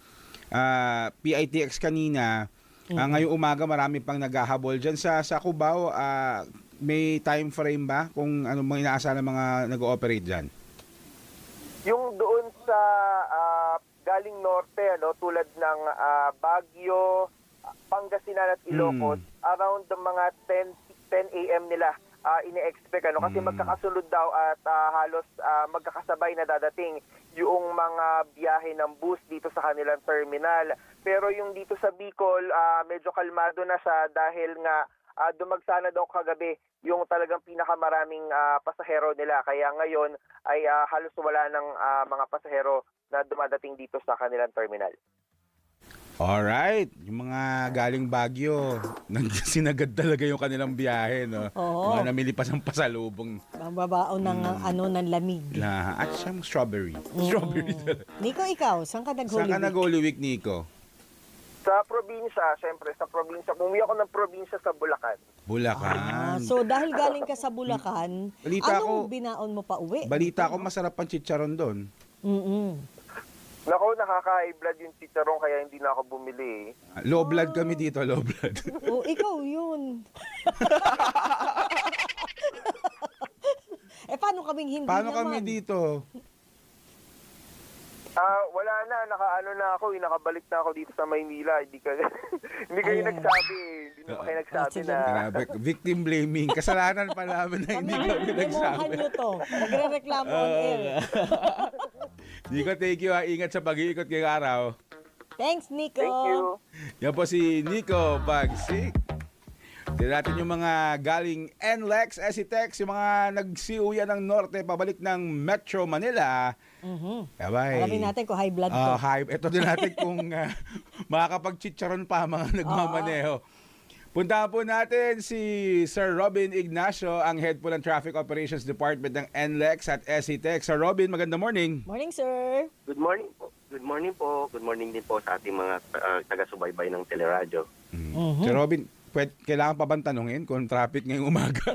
A: PITX kanina, ngayong umaga marami pang naghahabol dyan sa Cubao. May time frame ba kung ano mga inaasahan ng mga nag-ooperate dyan?
O: Yung doon sa galing norte, tulad ng Baguio, Pangasinan at Ilocos, around the mga 10 a.m. nila ine-expect kasi magkakasunod daw at halos magkakasabay na dadating yung mga biyahe ng bus dito sa kanilang terminal. Pero yung dito sa Bicol, medyo kalmado na siya dahil nga dumagsa na daw kagabi yung talagang pinakamaraming pasahero nila. Kaya ngayon ay halos wala ng mga pasahero na dumadating dito sa kanilang terminal.
A: Alright, yung mga galing Baguio, sinagad talaga yung kanilang biyahe, no?
C: Oo.
A: Mga namili pa ng pasalubong.
C: Babaon ng ng lamig.
A: At siyang strawberry. Strawberry talaga.
C: Nico, ikaw, saan ka nag-Holy Week?
A: Saan ka nag-Holy Week, Nico?
O: Sa probinsya, syempre, sa probinsya. Umuwi ako ng probinsya sa Bulacan.
A: Bulacan.
C: So dahil galing ka sa Bulacan, anong binaon mo pa uwi?
A: Balita ko masarap ang chicharon doon.
O: Nako, nakaka-high blood yung chicharon kaya hindi na ako bumili.
A: Low blood kami dito, low blood.
C: Ikaw yun. Paano kaming hindi
A: Paano
C: naman?
A: kami dito?
O: Wala na, nakaano na ako, nakabalik na ako dito sa Maynila. Hindi kayo nagsabi, hindi naman kayo nagsabi na.
A: Grabe, victim blaming. Kasalanan pa namin na hindi kami nagsabi.
C: Demohan nyo to. Nagre-reklamo on air.
A: Nico, thank you. Ingat sa pag-iikot ngayong araw.
C: Thanks, Nico.
O: Thank you.
A: Yan po si Nico Bagsik. Tignan natin yung mga galing NLEX, SETEX, yung mga nagsiuya ng norte, pabalik ng Metro Manila. Abay.
C: Alamin natin kung high blood to.
A: Ito din natin kung makakapag-chicharon pa mga nagmamaneho. Puntahan po natin si Sir Robin Ignacio, ang head po ng Traffic Operations Department ng NLEX at SETEX. Sir Robin, magandang morning.
C: Morning, sir.
P: Good morning po. Good morning po. Good morning din po sa ating mga taga-subaybay ng Teleradyo.
A: Sir Robin, kailangan pa bang tanungin kung traffic ngayong umaga?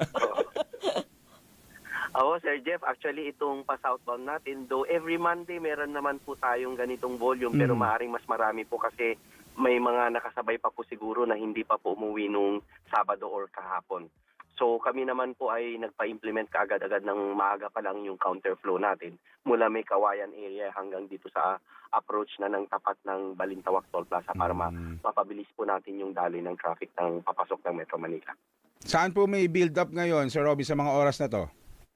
P: Oo, Sir Jeff. Actually, itong pa-southbound natin, though every Monday meron naman po tayong ganitong volume, pero maaring mas marami po kasi may mga nakasabay pa po siguro na hindi pa po umuwi nung Sabado or kahapon. So kami naman po ay nagpa-implement kaagad-agad ng maaga pa lang yung counterflow natin mula may Kawayan area hanggang dito sa approach na ng tapat ng Balintawak Toll Plaza para mapabilis po natin yung daloy ng traffic ng papasok ng Metro Manila.
A: Saan po may build up ngayon, Sir Robin, sa mga oras na to?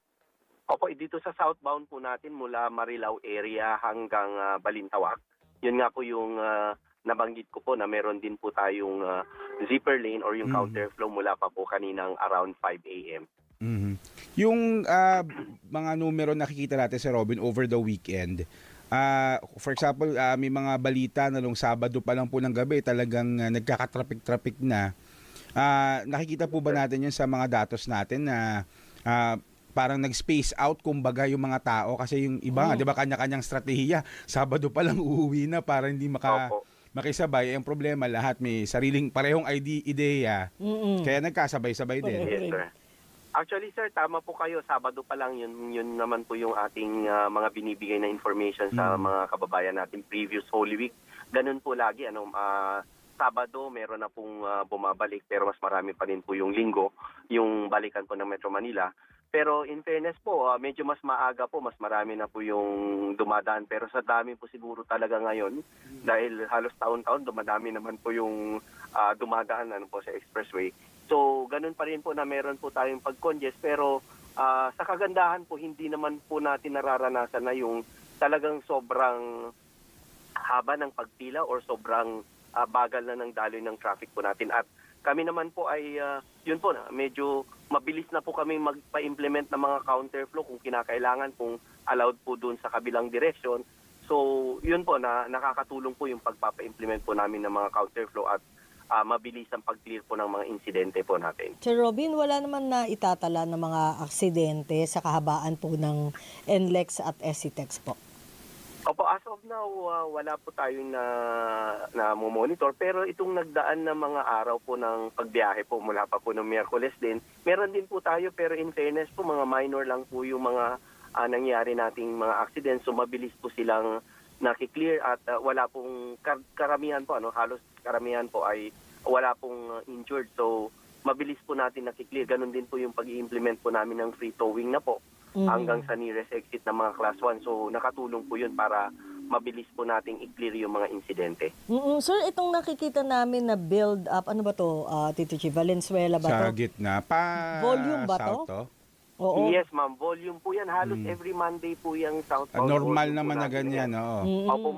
P: Opo, dito sa southbound po natin mula Marilao area hanggang Balintawak. Yun nga po yung nabanggit ko po na meron din po tayong zipper lane or yung counterflow mula pa po kaninang around 5 a.m.
A: Yung mga numero nakikita natin sa Robin over the weekend, for example, may mga balita na nung Sabado pa lang po ng gabi talagang nagkakatraffic-traffic na. Nakikita po ba natin yun sa mga datos natin na parang nag-space out kumbaga yung mga tao kasi yung iba, 'di ba, kanya-kanyang strategiya. Sabado pa lang uuwi na para hindi makisabay. Ang problema, lahat may sariling parehong ideya. Kaya nagkasabay-sabay din.
P: Yes, sir. Actually, sir, tama po kayo. Sabado pa lang yun naman po yung ating mga binibigay na information sa mga kababayan natin previous Holy Week. Ganun po lagi. Sabado, meron na pong bumabalik pero mas marami pa rin po yung Linggo, yung balikan po ng Metro Manila. Pero in fairness po, medyo mas maaga po, mas marami na po yung dumadaan. Pero sa dami po siguro talaga ngayon, dahil halos taon-taon, dumadami naman po yung dumadaan po sa expressway. So, ganun pa rin po na meron po tayong pag-congest. Pero sa kagandahan po, hindi naman po natin nararanasan na yung talagang sobrang haba ng pagpila or sobrang bagal na ng daloy ng traffic po natin. At kami naman po ay, yun po na, medyo mabilis na po kami magpa-implement ng mga counterflow kung kinakailangan, kung allowed po doon sa kabilang direction. So, yun po na nakakatulong po yung pagpapa-implement po namin ng mga counterflow at mabilis ang pag-clear po ng mga insidente po natin.
C: Sir Robin, wala naman na itatala ng mga aksidente sa kahabaan po ng NLEX at SETEX po?
P: Opo, as of now, wala po tayong na monitor. Pero itong nagdaan na mga araw po ng pagbiyahe po, mula pa po ng Miyerkules din, meron din po tayo, pero in fairness po, mga minor lang po yung mga nangyari nating mga accidents. So mabilis po silang nakiklear at wala pong karamihan po, halos karamihan po ay wala pong injured. So mabilis po natin nakiklear. Ganon din po yung pag-i-implement po namin ng free towing na po hanggang sa nearest exit ng mga class 1. So nakatulong po yun para mabilis po nating i-clear yung mga insidente.
C: Sir, itong nakikita namin na build up, ano ba to, Tito Chi? Valenzuela ba to?
A: Sa gitna.
C: Volume ba
A: south
C: to? Oo.
P: Yes, ma'am. Volume po yan. Halos every Monday po yung southbound.
A: Normal naman na ganyan, oo.
P: Opo,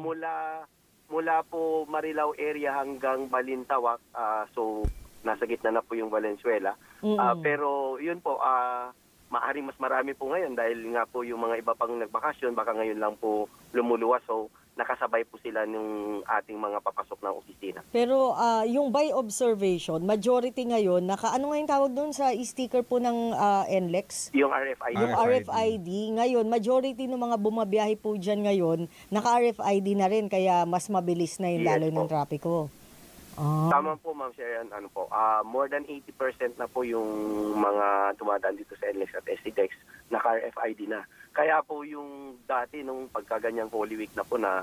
P: mula po Marilao area hanggang Balintawak. So, nasa gitna na po yung Valenzuela. Pero yun po, maaring mas marami po ngayon dahil nga po yung mga iba pang nagbakasyon, baka ngayon lang po lumuluwas. So, nakasabay po sila nung ating mga papasok ng opisina.
C: Pero yung by observation, majority ngayon, ano nga yung tawag doon sa sticker po ng NLEX?
P: Yung RFID.
C: Yung RFID. Ngayon, majority ng mga bumabiyahe po dyan ngayon, naka-RFID na rin, kaya mas mabilis na yung daloy ng trapiko.
P: Tama po, Ma'am Sharon. More than 80% na po yung mga dumadaan dito sa NLEX at SETEX naka-RFID na. Kaya po yung dati nung pagkaganyang Holy Week na po na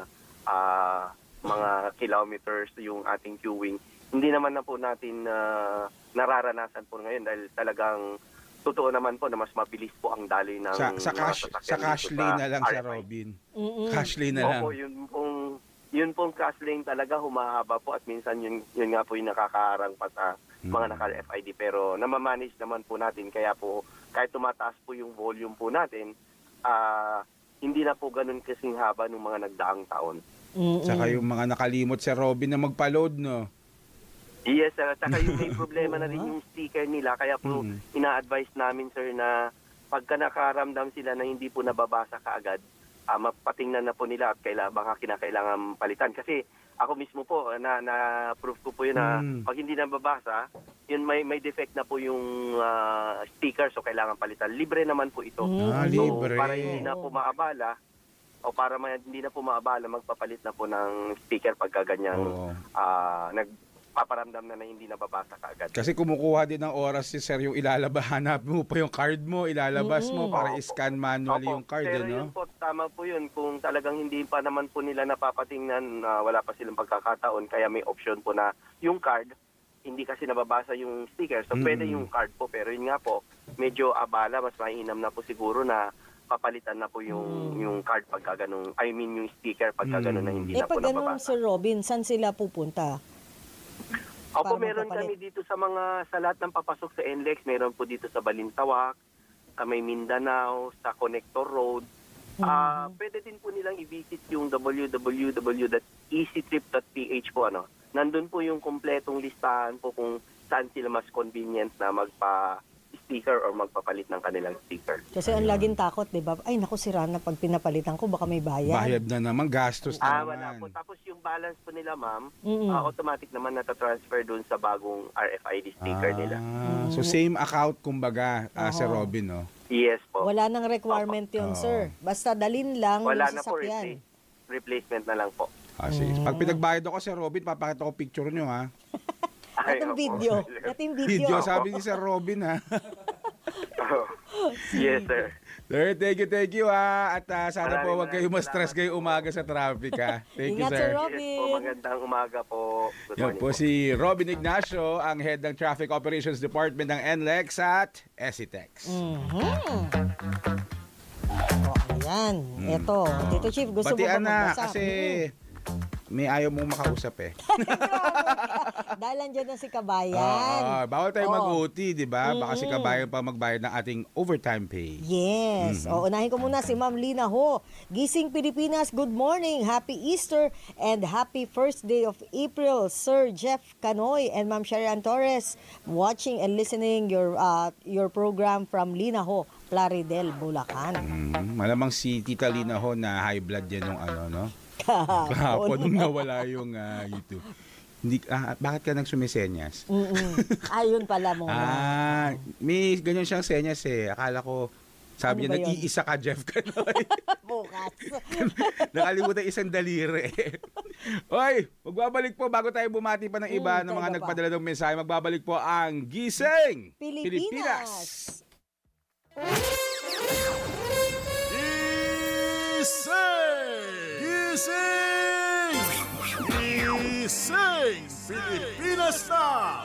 P: mga kilometers yung ating queuing, hindi naman na po natin nararanasan po ngayon dahil talagang totoo naman po na mas mabilis po ang daloy ng
A: Sa cash lane na lang, Sir Robin. Cash lane na lang.
P: Opo, yun pong cash lane talaga humahaba po at minsan yun nga po yung nakakaharang pa sa mga naka-FID. Pero namamanage naman po natin, kaya po kahit tumataas po yung volume po natin, hindi na po ganun kasing haba ng mga nagdaang taon.
A: Saka yung mga nakalimot, Sir Robin, na magpa-load, no?
P: Yes, sir. Saka yung may problema na rin yung sticker nila. Kaya po, ina-advise namin, sir, na pagka nakaramdam sila na hindi po nababasa kaagad, mapatingnan na po nila at baka kinakailangan palitan. Kasi ako mismo po, na-proof ko po yun na pag hindi nababasa, yun may defect na po yung sticker, so kailangan palitan. Libre naman po ito.
A: Libre.
P: So, para hindi na po maabala, hindi na po maabala, magpapalit na po ng sticker pagka ganyang nagpaparamdam na hindi nababasa kaagad.
A: Kasi kumukuha din ng oras si Sir yung hanap mo pa yung card mo, ilalabas mo para i-scan manually yung card.
P: Pero yun po, tama po yun. Kung talagang hindi pa naman po nila napapatingnan, wala pa silang pagkakataon, kaya may option po na yung card, hindi kasi nababasa yung sticker. So pwede yung card po, pero yun nga po, medyo abala, mas mainam na po siguro na papalitan na po yung card pagka ganun, yung sticker pagka ganun na hindi na po
C: pag ganun,
P: nababasa.
C: Sir Robin, saan sila pupunta?
P: Opo, meron kami dito sa lahat ng papasok sa NLEX, meron po dito sa Balintawak, sa may Mindanao, sa Connector Road. Pwede din po nilang i-visit yung www.easytrip.ph po. Nandun po yung kompletong listahan po kung saan sila mas convenient na magpa-sticker or magpapalit ng kanilang sticker.
C: Kasi ang laging takot, di ba? Ay, naku, sira na. Pag pinapalitan ko, baka may bayad.
A: Bayad na naman, gastos na naman.
P: Wala po. Tapos yung balance po nila, ma'am, automatic naman natatransfer dun sa bagong RFID sticker nila.
A: So same account, kumbaga, Sir Robin, no?
P: Yes po.
C: Wala nang requirement yun, sir. Basta dalin lang
P: wala
C: yung sasakyan.
P: Na po, replacement na lang po.
A: Sige. Pag pinagbayad ako, Sir Robin, papakita ko picture nyo, ha?
C: Itong video.
A: Video, sabi ni Sir Robin, ha?
P: Yes, sir.
A: Sir, thank you, ha? At sana po wag kayo ma-stress kayo umaga sa traffic, ha? Thank you,
C: Ingat,
A: sir.
C: Sir Robin.
P: Yes po, magandang umaga po. Good
A: Yan
P: morning
A: po si Robin Ignacio, ang head ng Traffic Operations Department ng NLEX at SCTEX.
C: Ayan. Ito. Tito Chief, gusto mo ba
A: Batian na,
C: magbasa?
A: kasi may ayaw mong makausap, eh.
C: Dahil andyan na si Kabayan.
A: Bawal tayo mag-OT, di ba? Baka si Kabayan pa magbayad ng ating overtime pay.
C: Yes. Unahin ko muna si Ma'am Lina Ho. Gising Pilipinas, good morning. Happy Easter and happy first day of April. Sir Jeff Canoy and Ma'am Sharian Torres watching and listening your program from Lina Ho, Plaridel, Bulacan.
A: Malamang si Tita Lina Ho na high blood yan yung no? Kahapon nung nawala yung YouTube. Bakit ka nagsumisenyas?
C: Ayun pala muna.
A: May ganyan siyang senyas, eh. Akala ko, sabi niya, nag-iisa ka, Jeff Canoy.
C: Bukas.
A: Nakalimutan isang daliri. Oy, magbabalik po bago tayo bumati pa ng iba ng mga nagpadala ng mensahe. Magbabalik po ang Gising
C: Pilipinas.
B: Gising Pilipinas na!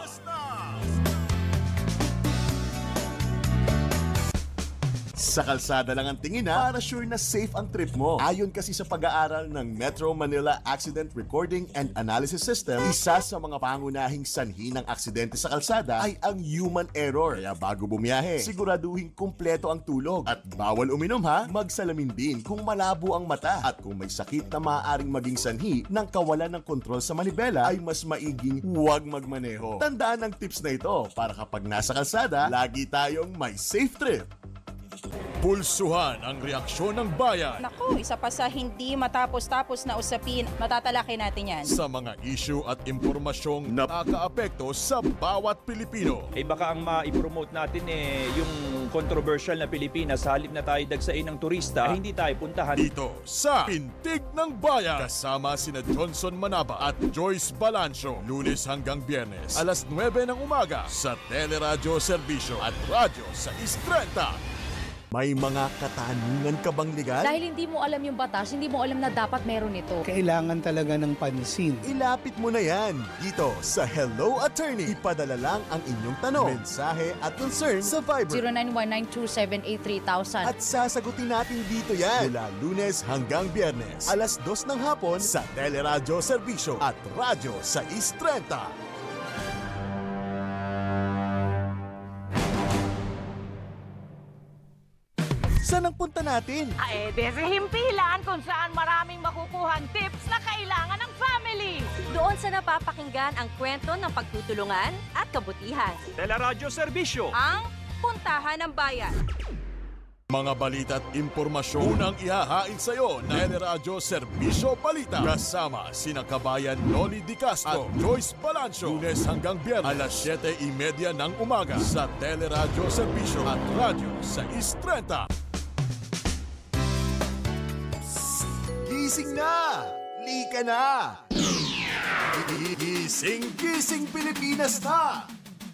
B: Sa kalsada lang ang tingin para sure na safe ang trip mo. Ayon kasi sa pag-aaral ng Metro Manila Accident Recording and Analysis System, isa sa mga pangunahing sanhi ng aksidente sa kalsada ay ang human error. Kaya bago bumiyahe, siguraduhin kumpleto ang tulog. At bawal uminom, ha? Magsalamin din kung malabo ang mata. At kung may sakit na maaaring maging sanhi ng kawalan ng kontrol sa manibela, ay mas maiging huwag magmaneho. Tandaan ang tips na ito para kapag nasa kalsada, lagi tayong may safe trip. Pulsuhan ang reaksyon ng bayan.
Q: Naku, isa pa sa hindi matapos-tapos na usapin, matatalakay natin yan.
B: Sa mga issue at impormasyong nakakaapekto sa bawat Pilipino.
R: Baka ang ma-promote natin yung controversial na Pilipinas, halip na tayo dagsain ng turista, hindi tayo puntahan.
B: Dito sa Pintig ng Bayan, kasama sina Johnson Manaba at Joyce Balancio, Lunes hanggang Biyernes, alas 9 ng umaga sa Teleradyo Serbisyo at Radyo sa Istrenta. May mga katanungan ka bang legal?
S: Dahil hindi mo alam yung batas, hindi mo alam na dapat meron ito.
T: Kailangan talaga ng pansin.
B: Ilapit mo na yan dito sa Hello Attorney. Ipadala lang ang inyong tanong, mensahe at concern sa Viber.
S: 091927833000.
B: At sasagutin natin dito yan mula Lunes hanggang Biyernes, alas 2 ng hapon sa Teleradyo Serbisyo at Radyo 630. Saan ang punta natin?
N: Sa himpilan kung saan maraming makukuhang tips na kailangan ng family.
J: Doon sa napapakinggan ang kwento ng pagtutulungan at kabutihan.
R: Teleradyo Serbisyo.
J: Ang puntahan ng bayan.
B: Mga balita at impormasyon ang ihahain sa iyo ng Teleradyo Serbisyo Balita. Kasama sina kabayan Noli Di Castro at Joyce Balancio. Lunes hanggang Biyernes, alas 7:30 ng umaga sa Teleradyo Serbisyo at Radyo 630. Gising na! Lika na! Gising Pilipinas na!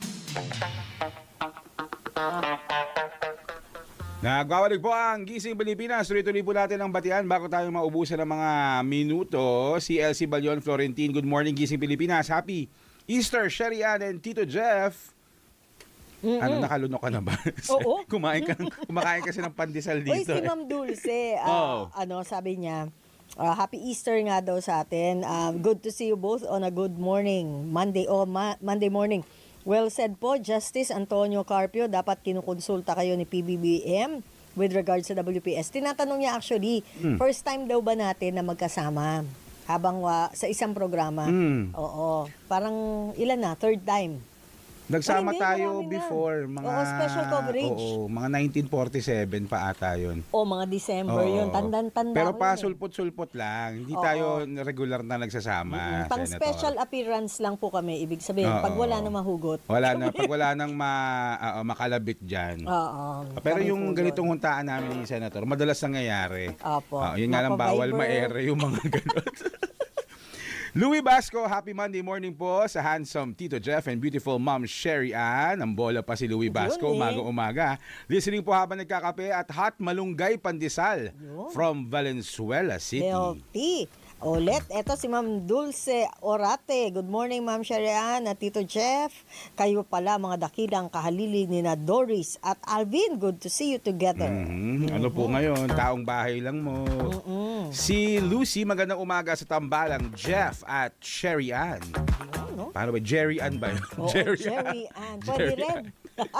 A: Nagwawalik po ang Gising Pilipinas. Tuloy-tuloy po natin ang batian bago tayo maubusan ng mga minuto. Si Elsie Balion Florentine, good morning Gising Pilipinas. Happy Easter, Sherry Ann and Tito Jeff. Ano, nakalunok ka na ba?
C: Oo.
A: Kumakain kasi ng pandesal dito.
C: Uy, si Ma'am Dulce, sabi niya, Happy Easter nga daw sa atin. Good to see you both on a good morning. Monday morning. Well said po, Justice Antonio Carpio, dapat kinukonsulta kayo ni PBBM with regards sa WPS. Tinatanong niya actually, first time daw ba natin na magkasama habang sa isang programa? Oo. Parang ilan na? Third time.
A: Nagsama tayo before, mga
C: special coverage.
A: Oo, mga 1947 pa ata 'yon.
C: Mga December 'yun. Tanda-tanda.
A: Pero pa sulpot-sulpot lang. Hindi tayo regular na nagsasama.
C: Pang special appearance lang po kami, ibig sabihin. Pag wala na mahugot.
A: Pag wala nang makalabit diyan. Pero yung ganitong huntaan namin ni Senator, madalas nangyayari. Yun nga lang, bawal ma-air yung mga ganun. Louie Basco, happy Monday morning po sa handsome Tito Jeff and beautiful Mom Sherry Ann. Ang bola pa si Louie Basco, umaga-umaga. Listening po habang nagkakape at hot malunggay pandesal from Valenzuela City.
C: Healthy. Ulit, eto si Ma'am Dulce Orate. Good morning, Ma'am Sherry Ann at Tito Jeff. Kayo pala mga dakilang kahalili ni na Doris at Alvin. Good to see you together.
A: Ano po ngayon? Taong bahay lang mo. Si Lucy, magandang umaga sa tambalang Jeff at Sherry Ann. Paano ba? Jerry Ann ba yun?
C: Jerry Ann. Pwede rin.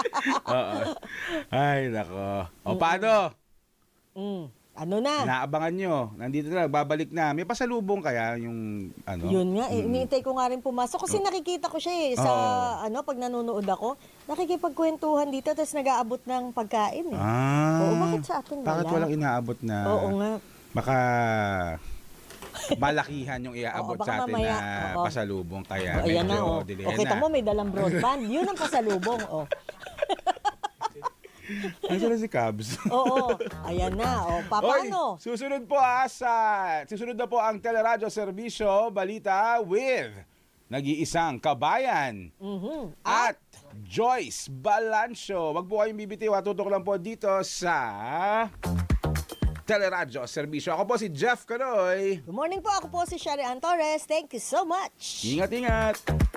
A: Ay, nako. Paano?
C: Ano na?
A: Inaabangan nyo. Nandito na, babalik na. May pasalubong kaya yung ano?
C: Yun nga, iniintay ko nga rin pumasok. Kasi nakikita ko siya sa pag nanonood ako. Nakikipagkwentuhan dito, tapos nag-aabot ng pagkain. Bakit sa atin wala?
A: Bakit walang inaabot na?
C: Oo nga.
A: Baka malakihan yung iaabot sa atin na pasalubong. Kaya
C: ayan na, kita mo, may dalang broadband. Yun ang pasalubong.
A: Ano na si Cubs?
C: Ayan na. Paano?
A: Susunod na po ang Teleradyo Serbisyo Balita with nag-iisang kabayan at Joyce Balancio. Wag po kayong bibitiw. Tutok lang po dito sa Teleradyo Serbisyo. Ako po si Jeff Canoy.
C: Good morning po. Ako po si Sherry Ann Torres. Thank you so much.
A: Ingat-ingat.